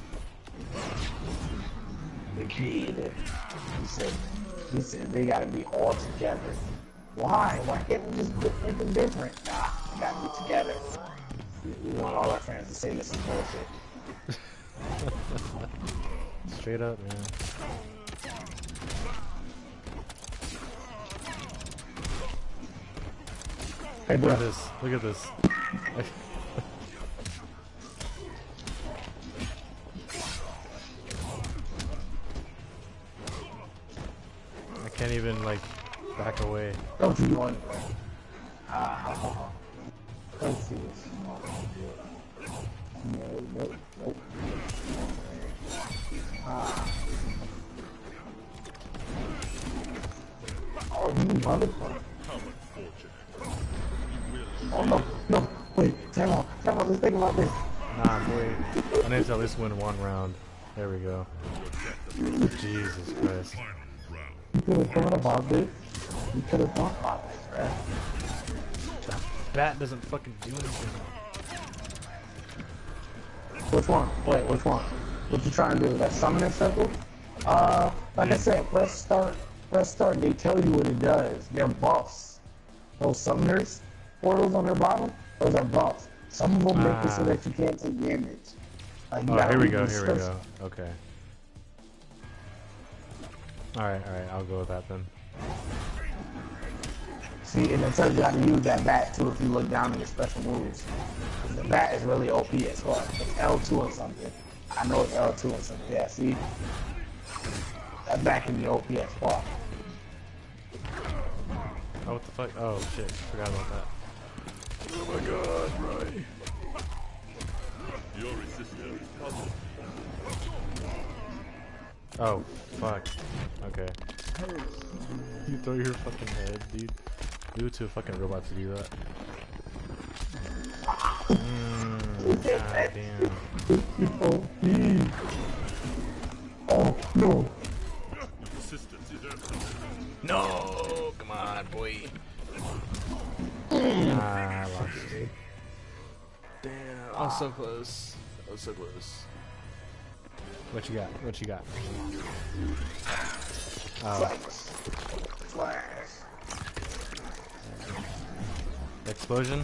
The kid. He said, he said they gotta be all together. Why? Why can't we just make them different? Nah, we gotta be together. We want all our friends to say this is bullshit. Straight up, man. Hey, Look bro. at this. Look at this. I can't even, like, back away. Don't you want it? Ah, let's see this. No, no, no. Ah. Oh, you motherfucker. Oh, no, no. Wait, time out. Time out. Let's think about this. Nah, boy. I need to at least win one round. There we go. Jesus Christ. You could have thought about this. You could have thought about this, right? Bat doesn't fucking do anything. Which one? Wait, which one? What you trying to do? That summoning circle? Uh, like I said, press start. Press start. They tell you what it does. They're buffs. Those summoners portals on their bottom, those are buffs. Some of them make it so Ah. that you can't take damage. Like, you Oh, gotta here we read go, these here we scripts. go. Okay. Alright, alright, I'll go with that then. See, and it tells you how to use that bat too if you look down at your special moves. The bat is really O P as well. It's L two or something. I know it's L two or something. Yeah, see? That bat can be O P as well. Oh, what the fuck? Oh, shit. Forgot about that. Oh my god, right. Your resistance is puzzled. Oh, fuck. Okay. You throw your fucking head, dude. Do it to a fucking robot to do that. Mmm, god damn. O P. Oh, no. Resistance is earthly. No! Come on, boy. Ah, I lost it. Damn, I was so close. I was so close. What you got? What you got? Oh, Flash. Explosion?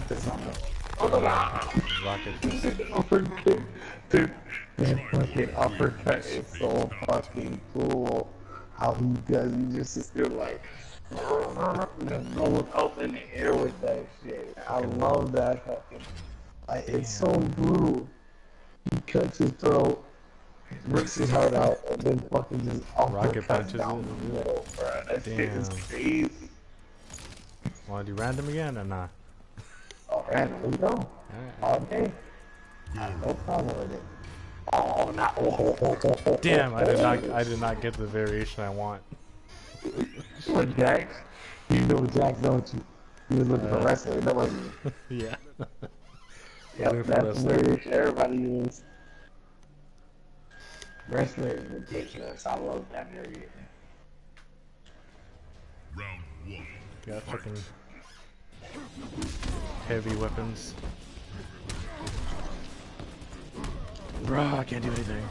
Rocket fist. Uppercut. Dude, that fucking uppercut is so fucking cool. How he does, he just sits there like, just going up in the air with that shit. I love that fucking, like, it's so brutal. He cuts his throat, rips his heart out, and then fucking just Rocket uppercuts punches down it. the middle, bro. That shit is Damn. crazy. Wanna do random again or not? Oh, random, let's go. Alright. All day. I have no problem with it. Oh, not. Oh, oh, oh, oh, Damn, oh, I did not oh. I did not get the variation I want. What, Jax? You know Jax, don't you? You was looking for Uh, wrestling, that wasn't you. Yeah. Yep, looking for that's the wrestling. variation everybody uses. Wrestling is ridiculous. I love that variation. Round one. Got fucking heavy weapons. Bro, I can't do anything.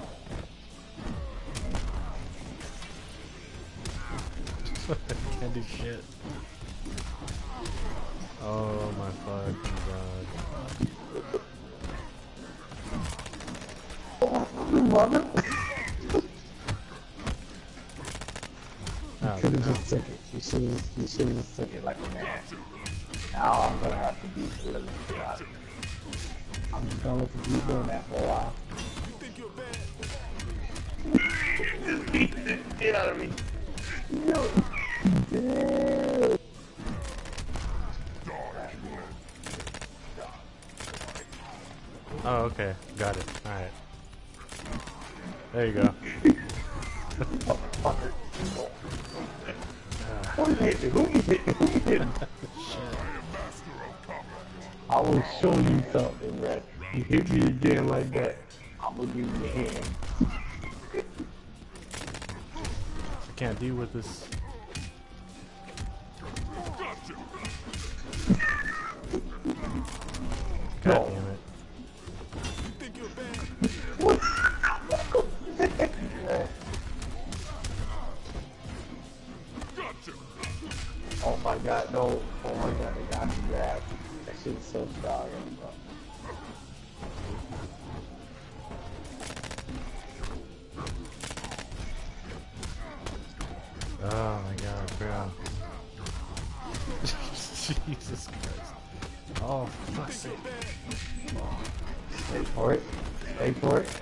Can't do shit. Oh my fucking god. Oh, Could have just took it. You should have. You should have just took it like a man. Now I'm gonna have to be a little chaotic. I'm just gonna let you keep doing that for a while. Just beat the shit out of me. No. Dude. oh, okay. Got it. Alright. There you go. Who hit me? Who hit me? Who hit me? I will show you something, man. You hit me again like that, I'm gonna give you a hand. I can't deal with this. God No. damn it. Oh my god, no. Oh my god, they got me grabbed. That shit's so strong, bro. Oh my god, bro. Jesus Christ. Oh, for fuck's sake. Wait for it. Wait for it.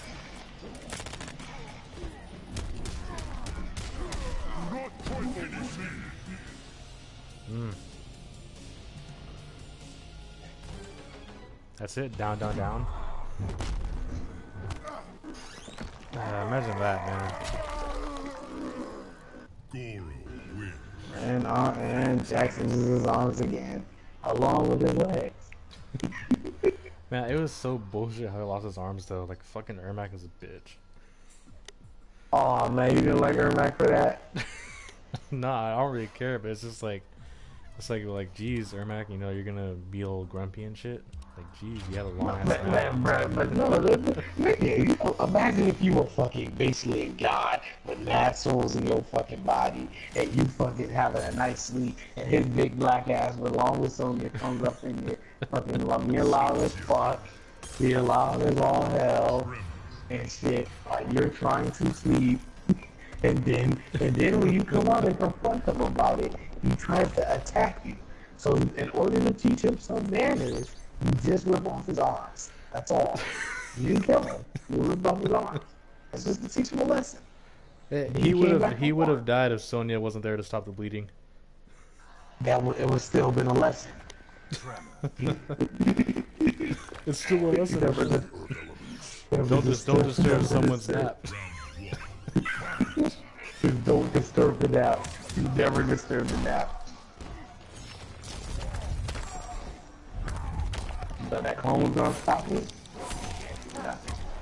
Mm. That's it? Down, down, down? Uh, imagine that, man. Goro wins. And, uh, and Jackson uses his arms again, along with his legs. Man, it was so bullshit how he lost his arms, though. Like, fucking Ermac is a bitch. Oh man, you didn't like Ermac for that? Nah, I don't really care, but it's just like, it's like, like, geez, Ermac, you know, you're gonna be a little grumpy and shit. Like, geez, you had a long ass Man, mouth. man, bro, but no, no, man, you know, imagine if you were fucking basically a god with mad souls in your fucking body, and you fucking having a nice sleep, and his big black ass with long with Sonya comes up in here, fucking love me loud as fuck, be loud as all hell, and shit, while you're trying to sleep, and then, and then when you come out and confront him about it, he tries to attack you. So in order to teach him some manners, you just rip off his arms. That's all. You didn't kill him. You ripped off his arms. That's just to teach him a lesson. Eh, He He would came have, back he from would have war. died if Sonya wasn't there to stop the bleeding. That would, it would still been a lesson. It's still a lesson. Never dis- never Don't just, don't disturb- disturb never someone's disturb- nap. Just don't disturb the nap. You never disturb the nap. So that clone was gonna stop me? Yeah.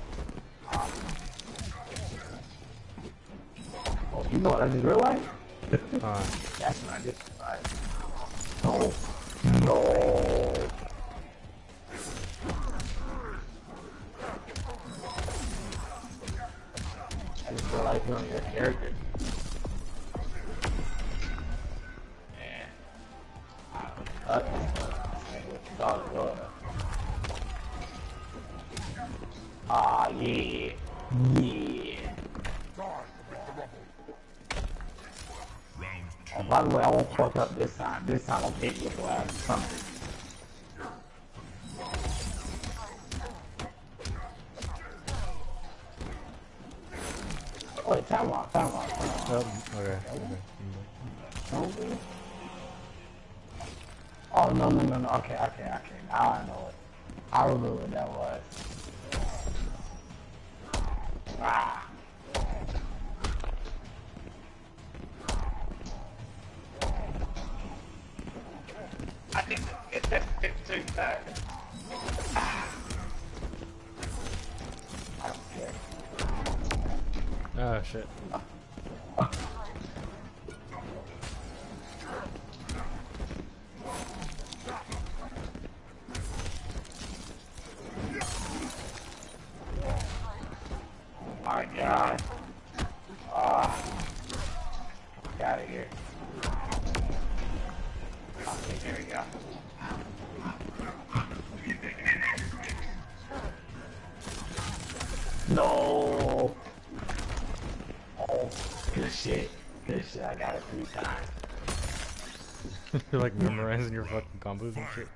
Oh, you know what I just realized? Uh, That's what I just realized. No. No. I just realized you're on your character. Yeah. Uh, Oh, Lord. Ah, yeah. Yeah. Oh, by the way, I won't fuck up this time. This time I'll hit you for something. Wait, time out, time out, time out. Oh, okay. Okay. Oh, no, no, no, no. Okay, okay, okay. Now I know it. I remember what that was. Ah. I didn't get that fifteen times. Ah. I don't care. Oh shit. My God. Ah. Get out of here. Okay, there we go. No. Oh, good shit. Good shit. I got it three times. You're like memorizing your fucking combos and shit.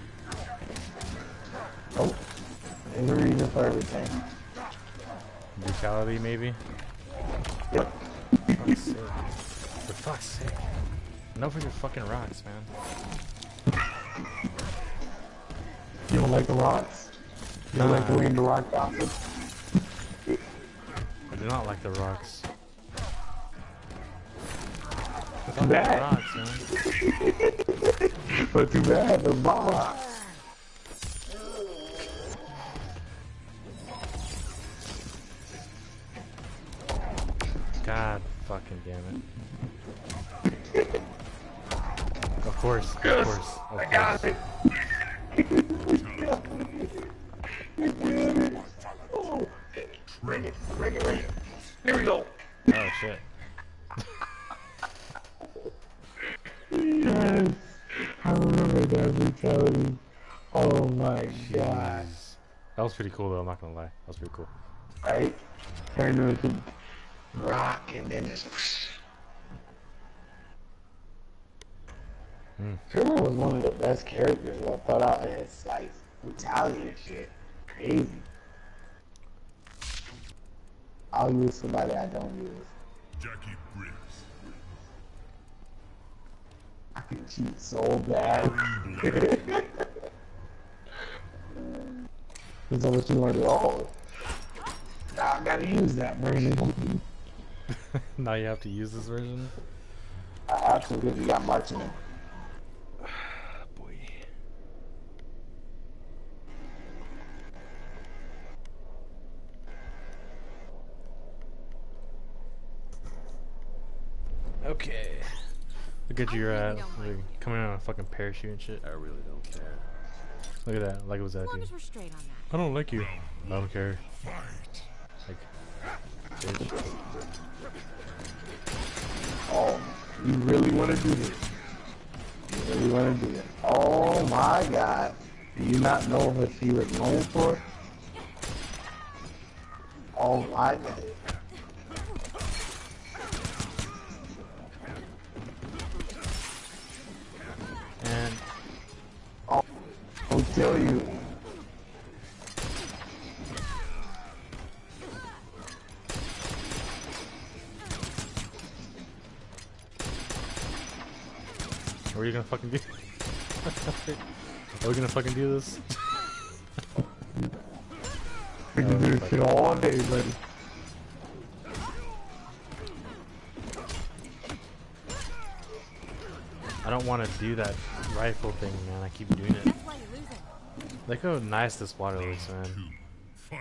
Oh, there's a reason for everything. Brutality, maybe? Yep. For fuck's sake. For fuck's sake. Enough with your fucking rocks, man. You don't like the rocks? You don't Nah. like the way the rock bounces? I do not like the rocks. Too Fuck bad. rocks, man. But too bad, the ball rock. God fucking damn it. Of course, of course, of I got course. it. Oh, bring it, bring it, bring it. Here we go. Oh shit. Yes, I remember that brutality. Oh my God. Jeez. That was pretty cool though, I'm not gonna lie. That was pretty cool. Right? Turned into rock and then just. Mm. Trevor was one of the best characters I thought out of his like brutality and shit. Crazy. I'll use somebody I don't use. Jackie Briggs. I can cheat so bad. There's only two hundred dollars. Now I gotta use that version. Now you have to use this version? I absolutely got marching in. Boy. Okay. Look at your uh, like, coming out on a fucking parachute and shit. I really don't care. Look at that. Like it was that As long dude. as we're straight on that. I don't like you. I don't care. Fight. Like, bitch. Oh, you really want to do this? You really want to do this? Oh my God. Do you not know what she was known for? Oh my God. And Oh, I'll tell you. are you gonna fucking do? Are we gonna fucking do this? We can do this shit all day, buddy. I don't want to do that rifle thing, man. I keep doing it. That's why you're losing. Look how nice this water looks, man. Fight.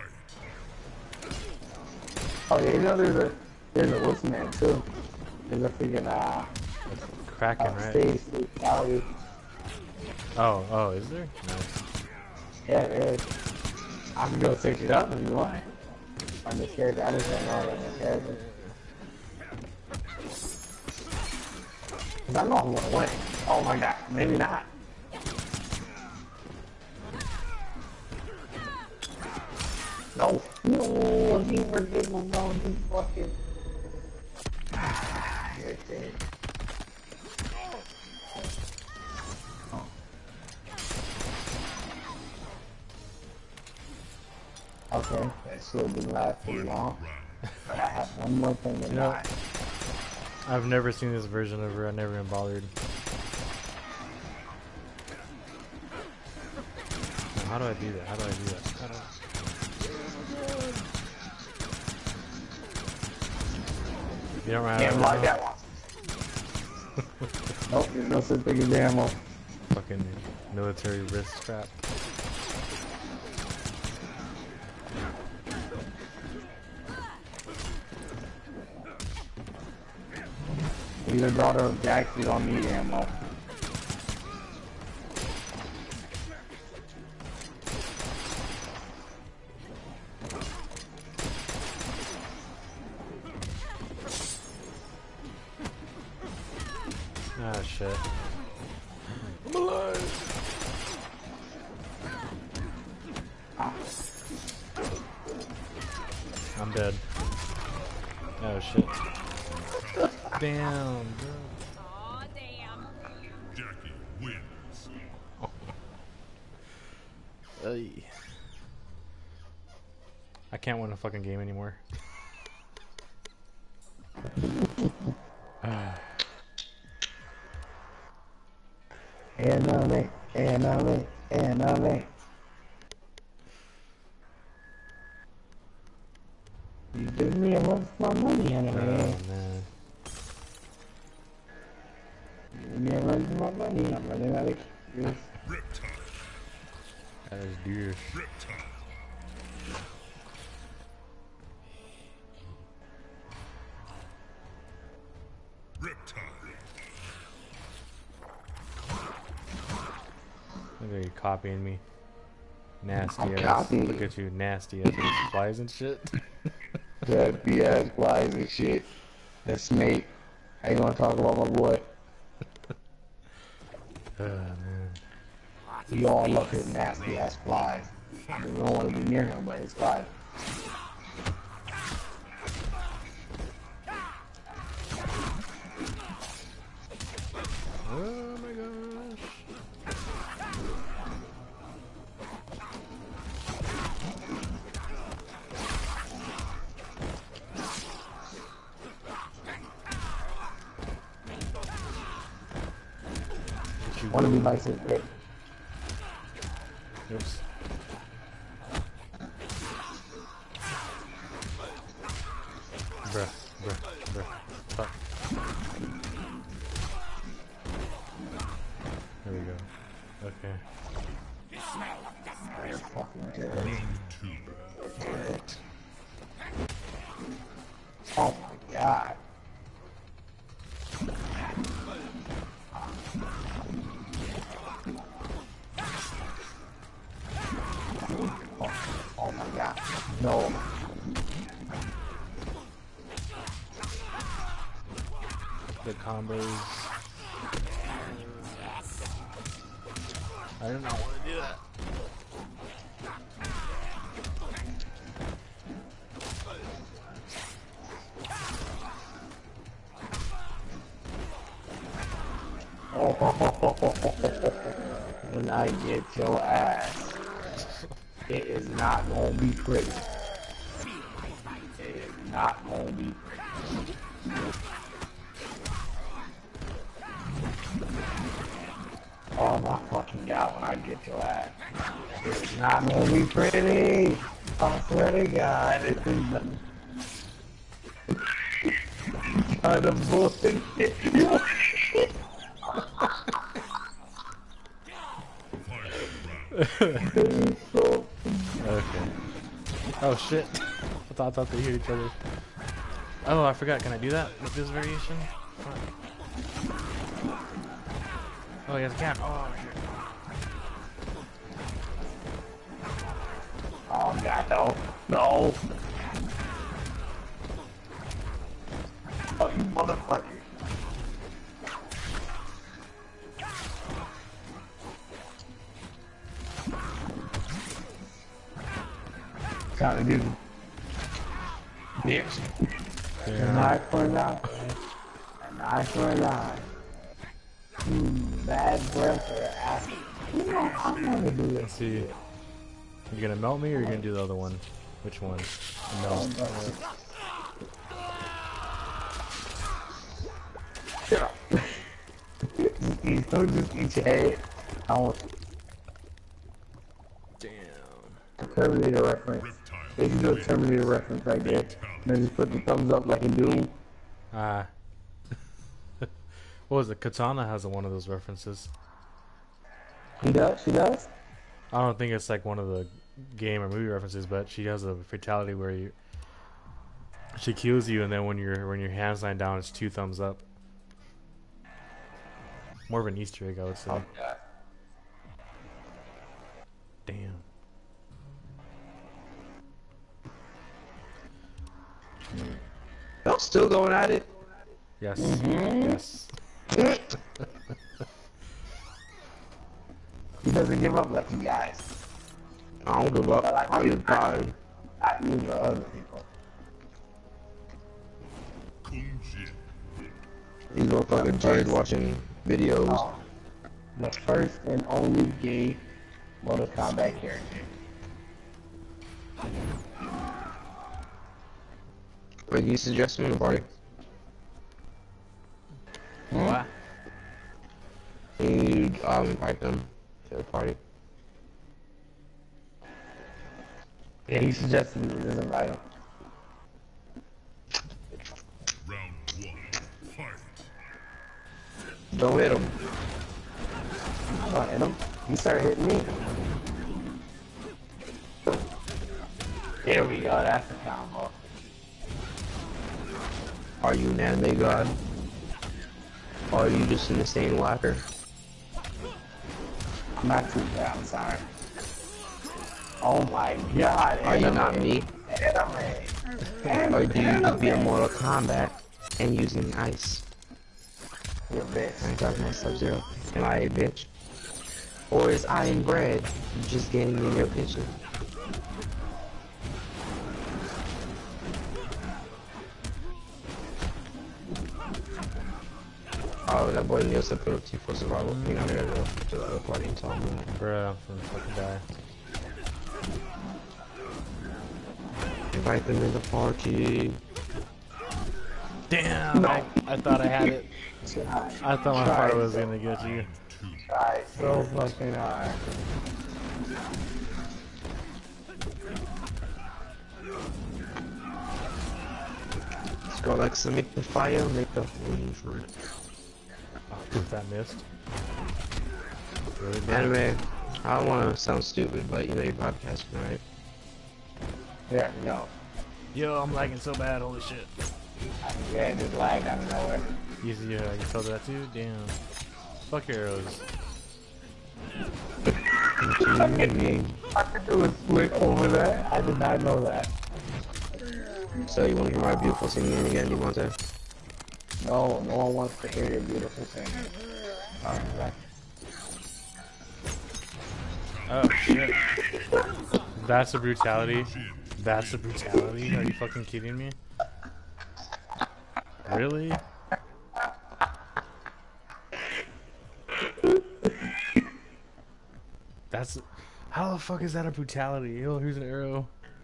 Oh yeah, you know there's a there's a what's man too. There's a freaking uh, Cracking, uh right? stage brutality. Oh, oh, is there? Nice. Yeah, there is. I can go search it up if you want. I'm just scared. I just don't know that character. Cause I know I'm gonna win. Oh my God, maybe not. No, no, he was getting him down. He fucking. Ah, you're dead. Oh. Okay, that still didn't last too long. But I have one more thing to You know, buy. I've never seen this version of her. I never even bothered. How do I do that? How do I do that? How do I... You don't run out Can't of like ammo? that one. Nope, there's no such thing as ammo. Fucking military wrist strap. He's a daughter of Jax, you don't need ammo. Ah, shit. I'm alive! I'm dead. Oh, shit. Damn, bro. Aw, damn. Jackie wins. Ay. I can't win a fucking game anymore. Enemy, enemy, enemy. You give me a run for my money, enemy. Oh, man. Give me a run for my money. I'm running out of keys. Riptide. That is douche. Riptide. Riptide. Look at you copying me. Nasty I'm ass. copying. Look at you, nasty ass with flies and shit. That B S flies and shit. That snake. I ain't gonna talk about my boy. Oh, man. We all love his nasty ass flies. We don't want to be near him, but his flies. Oh my gosh. One of me likes his dick. Oops. Bruh, bruh, bruh. Fuck. There we go. Okay. Fucking good. Oh my god. Oh my god. No. The combos. I do not want to do that. When I get your ass, it is not gonna be pretty. It is not gonna be pretty. Oh my fucking god, when I get your ass, it is not gonna be pretty. I swear to God, this is the kind of bullshit. Okay. Oh shit. I thought, I thought they hit each other. Oh, I forgot. Can I do that with this variation? Fuck. Oh, yes, I can. Oh, shit. Oh god, no. No. Oh, you motherfucker. trying to do. Yes. An eye for an eye. An eye for an eye. Mm, bad breath or acid. You know, I'm gonna do Let's this. see. You gonna melt me or you gonna do the other one? Which one? Melt. Shut up. Just eat, don't just eat your head. I want Damn. Terminator reference. They can do a Terminator reference right there. And then just put the thumbs up like in Doom. Ah. What was it? Katana has one of those references. He does? She does? I don't think it's like one of the game or movie references, but she has a fatality where you she kills you, and then when your when your hands line down, it's two thumbs up. More of an Easter egg, I would say. Oh, God. Damn. Y'all still going at it? Yes. Mm-hmm. Yes. He doesn't give up like you guys. I don't give up. I use God. I use the other people. Kunjin. These motherfucking Jade watching videos. Oh, the first and only gay Mortal Kombat character. Wait, you suggest me in the party? What? You um, invite them to the party. Yeah, he suggested me to invite him. Round one. Fight. Don't hit them. I'm gonna hit him. He started hitting me. There we go, that's the combo. Are you an anime god? Or are you just an insane whacker? I'm not too bad, I'm sorry. Oh my god, Are you anime. not me? Anime. Or do you just be a Mortal Kombat and using ice? You're a bitch. I ain't talking about Sub-Zero. Am I a bitch? Or is I am bread just getting in your picture? Oh, that boy Neil said put up T for survival. You know, I gotta go to the other party and tell him that. Bruh, I'm finna fucking die. Invite them in the party. Damn! No. I, I thought I had it. Try, I thought my try fire it was so- gonna get you. Try so fucking hard. Let's go, Alexa, make the fire, make the flames red. Oh, that missed. Really bad. Anyway, I don't want to sound stupid, but you know you're podcasting, right? There we go. Yo, I'm lagging so bad, holy shit. Yeah, it just lagged out of nowhere. You, yeah, you felt that too? Damn. Fuck your arrows. Mm. I could do a split over that. I did not know that. So you want to hear my beautiful singing again? You want to? No, no one wants to hear your beautiful singing. Alright. Oh shit. That's a brutality. That's a brutality? Are you fucking kidding me? Really? That's... How the fuck is that a brutality? Yo, here's an arrow.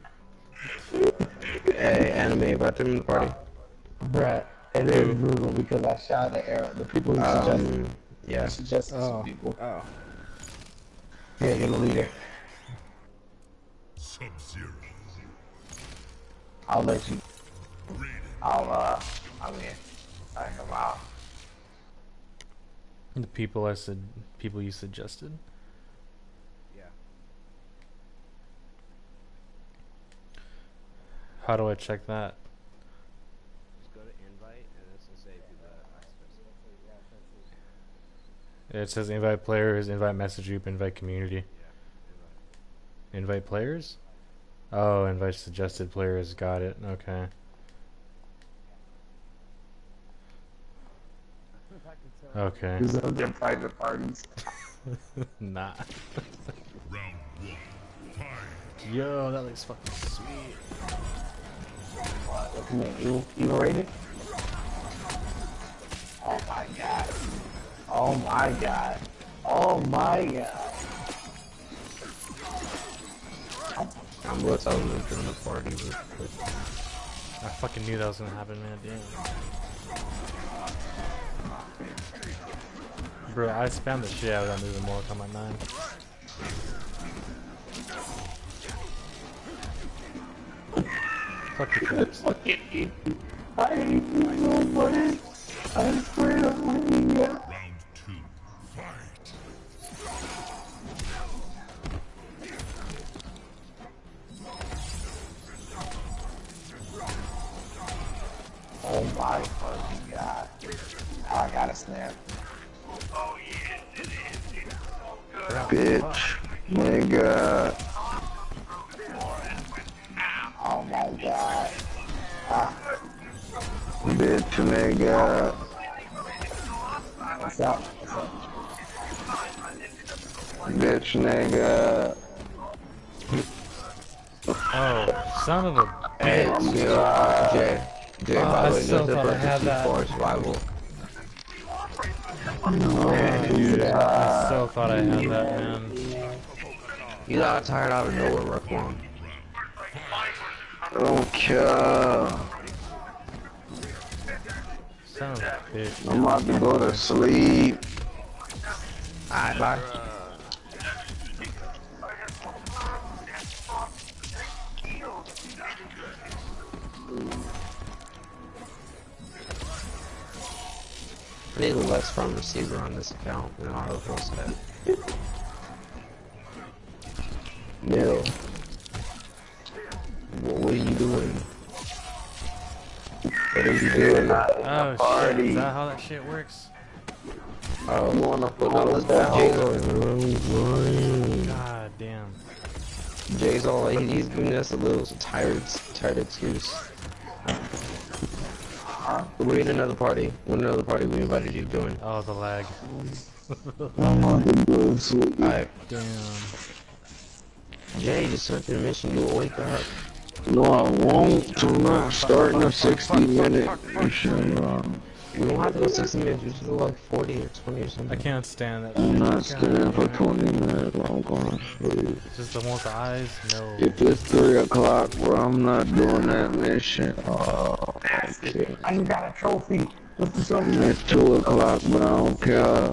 Hey, anime, but them in the party. Bruh, it is brutal because I shot the arrow. The people who suggested, Um, yeah. suggested Oh. some people. Oh. Yeah, you're the leader. Sub-Zero. I'll let you. Raiden. I'll, uh, I mean, I come out. The people I said... People you suggested? How do I check that? Just go to invite and this will say people that access. It says invite players, invite message group, invite community. Yeah, invite. Invite players? Oh, invite suggested players. Got it. Okay. Okay. These are their private parties. Nah. Round one. Fight. Yo, that looks fucking sweet. Come here, you, you rated? Oh my god. Oh my god. Oh my god. I'm gonna tell them to join the party real quick. I fucking knew that was gonna happen, man. Damn. Bro, I spammed the shit out of that move in Mortal Kombat nine. Fuck the clips. I hate you so much. I swear to you. Round two. Fight. Oh my fucking god. Oh, I got a snap. Bitch, nigga. Oh my god. Ah, Bitch, nigga. what's up? What's up? Bitch, nigga. Oh, son of a Hey, bitch. uh, Jay. Jay, Oh, by I the way, still just the thought I had purpose that. for survival. Oh, dude, I so thought I had that, man. You got tired out of nowhere, Raquan. I don't care. Son of a bitch. I'm about to go to sleep. Alright, bye. I need a less from receiver on this account and auto full set. No. What, what are you doing? What are you doing? Oh shit, is that how that shit works? Oh, You wanna put no, let's those go. Jay's down? all, God damn. Jay's all like, he's giving us a little tired, tired excuse. We're in another party. We're in another party. We invited you to join. Oh, the lag. I'm about to go to sleep. Alright. Damn. Jay, just sent the mission. You will wake up. No, I won't. I'm not starting a sixty minute mission. Uh, We don't have to go sixty minutes. We should go like forty or twenty or something. I can't stand that I'm shit. not God staying for damn it. twenty minutes. I'm going to sleep. Just the one with the eyes? No. If it's three o'clock, bro, I'm not doing that mission. Oh, okay. I ain't got a trophy. What's the trophy? It's two o'clock, but I don't care.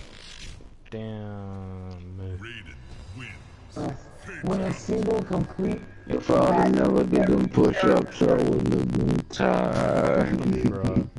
Damn. Raiden wins. When a single complete If I would never did them push-ups, I wouldn't have been tired. Bruh.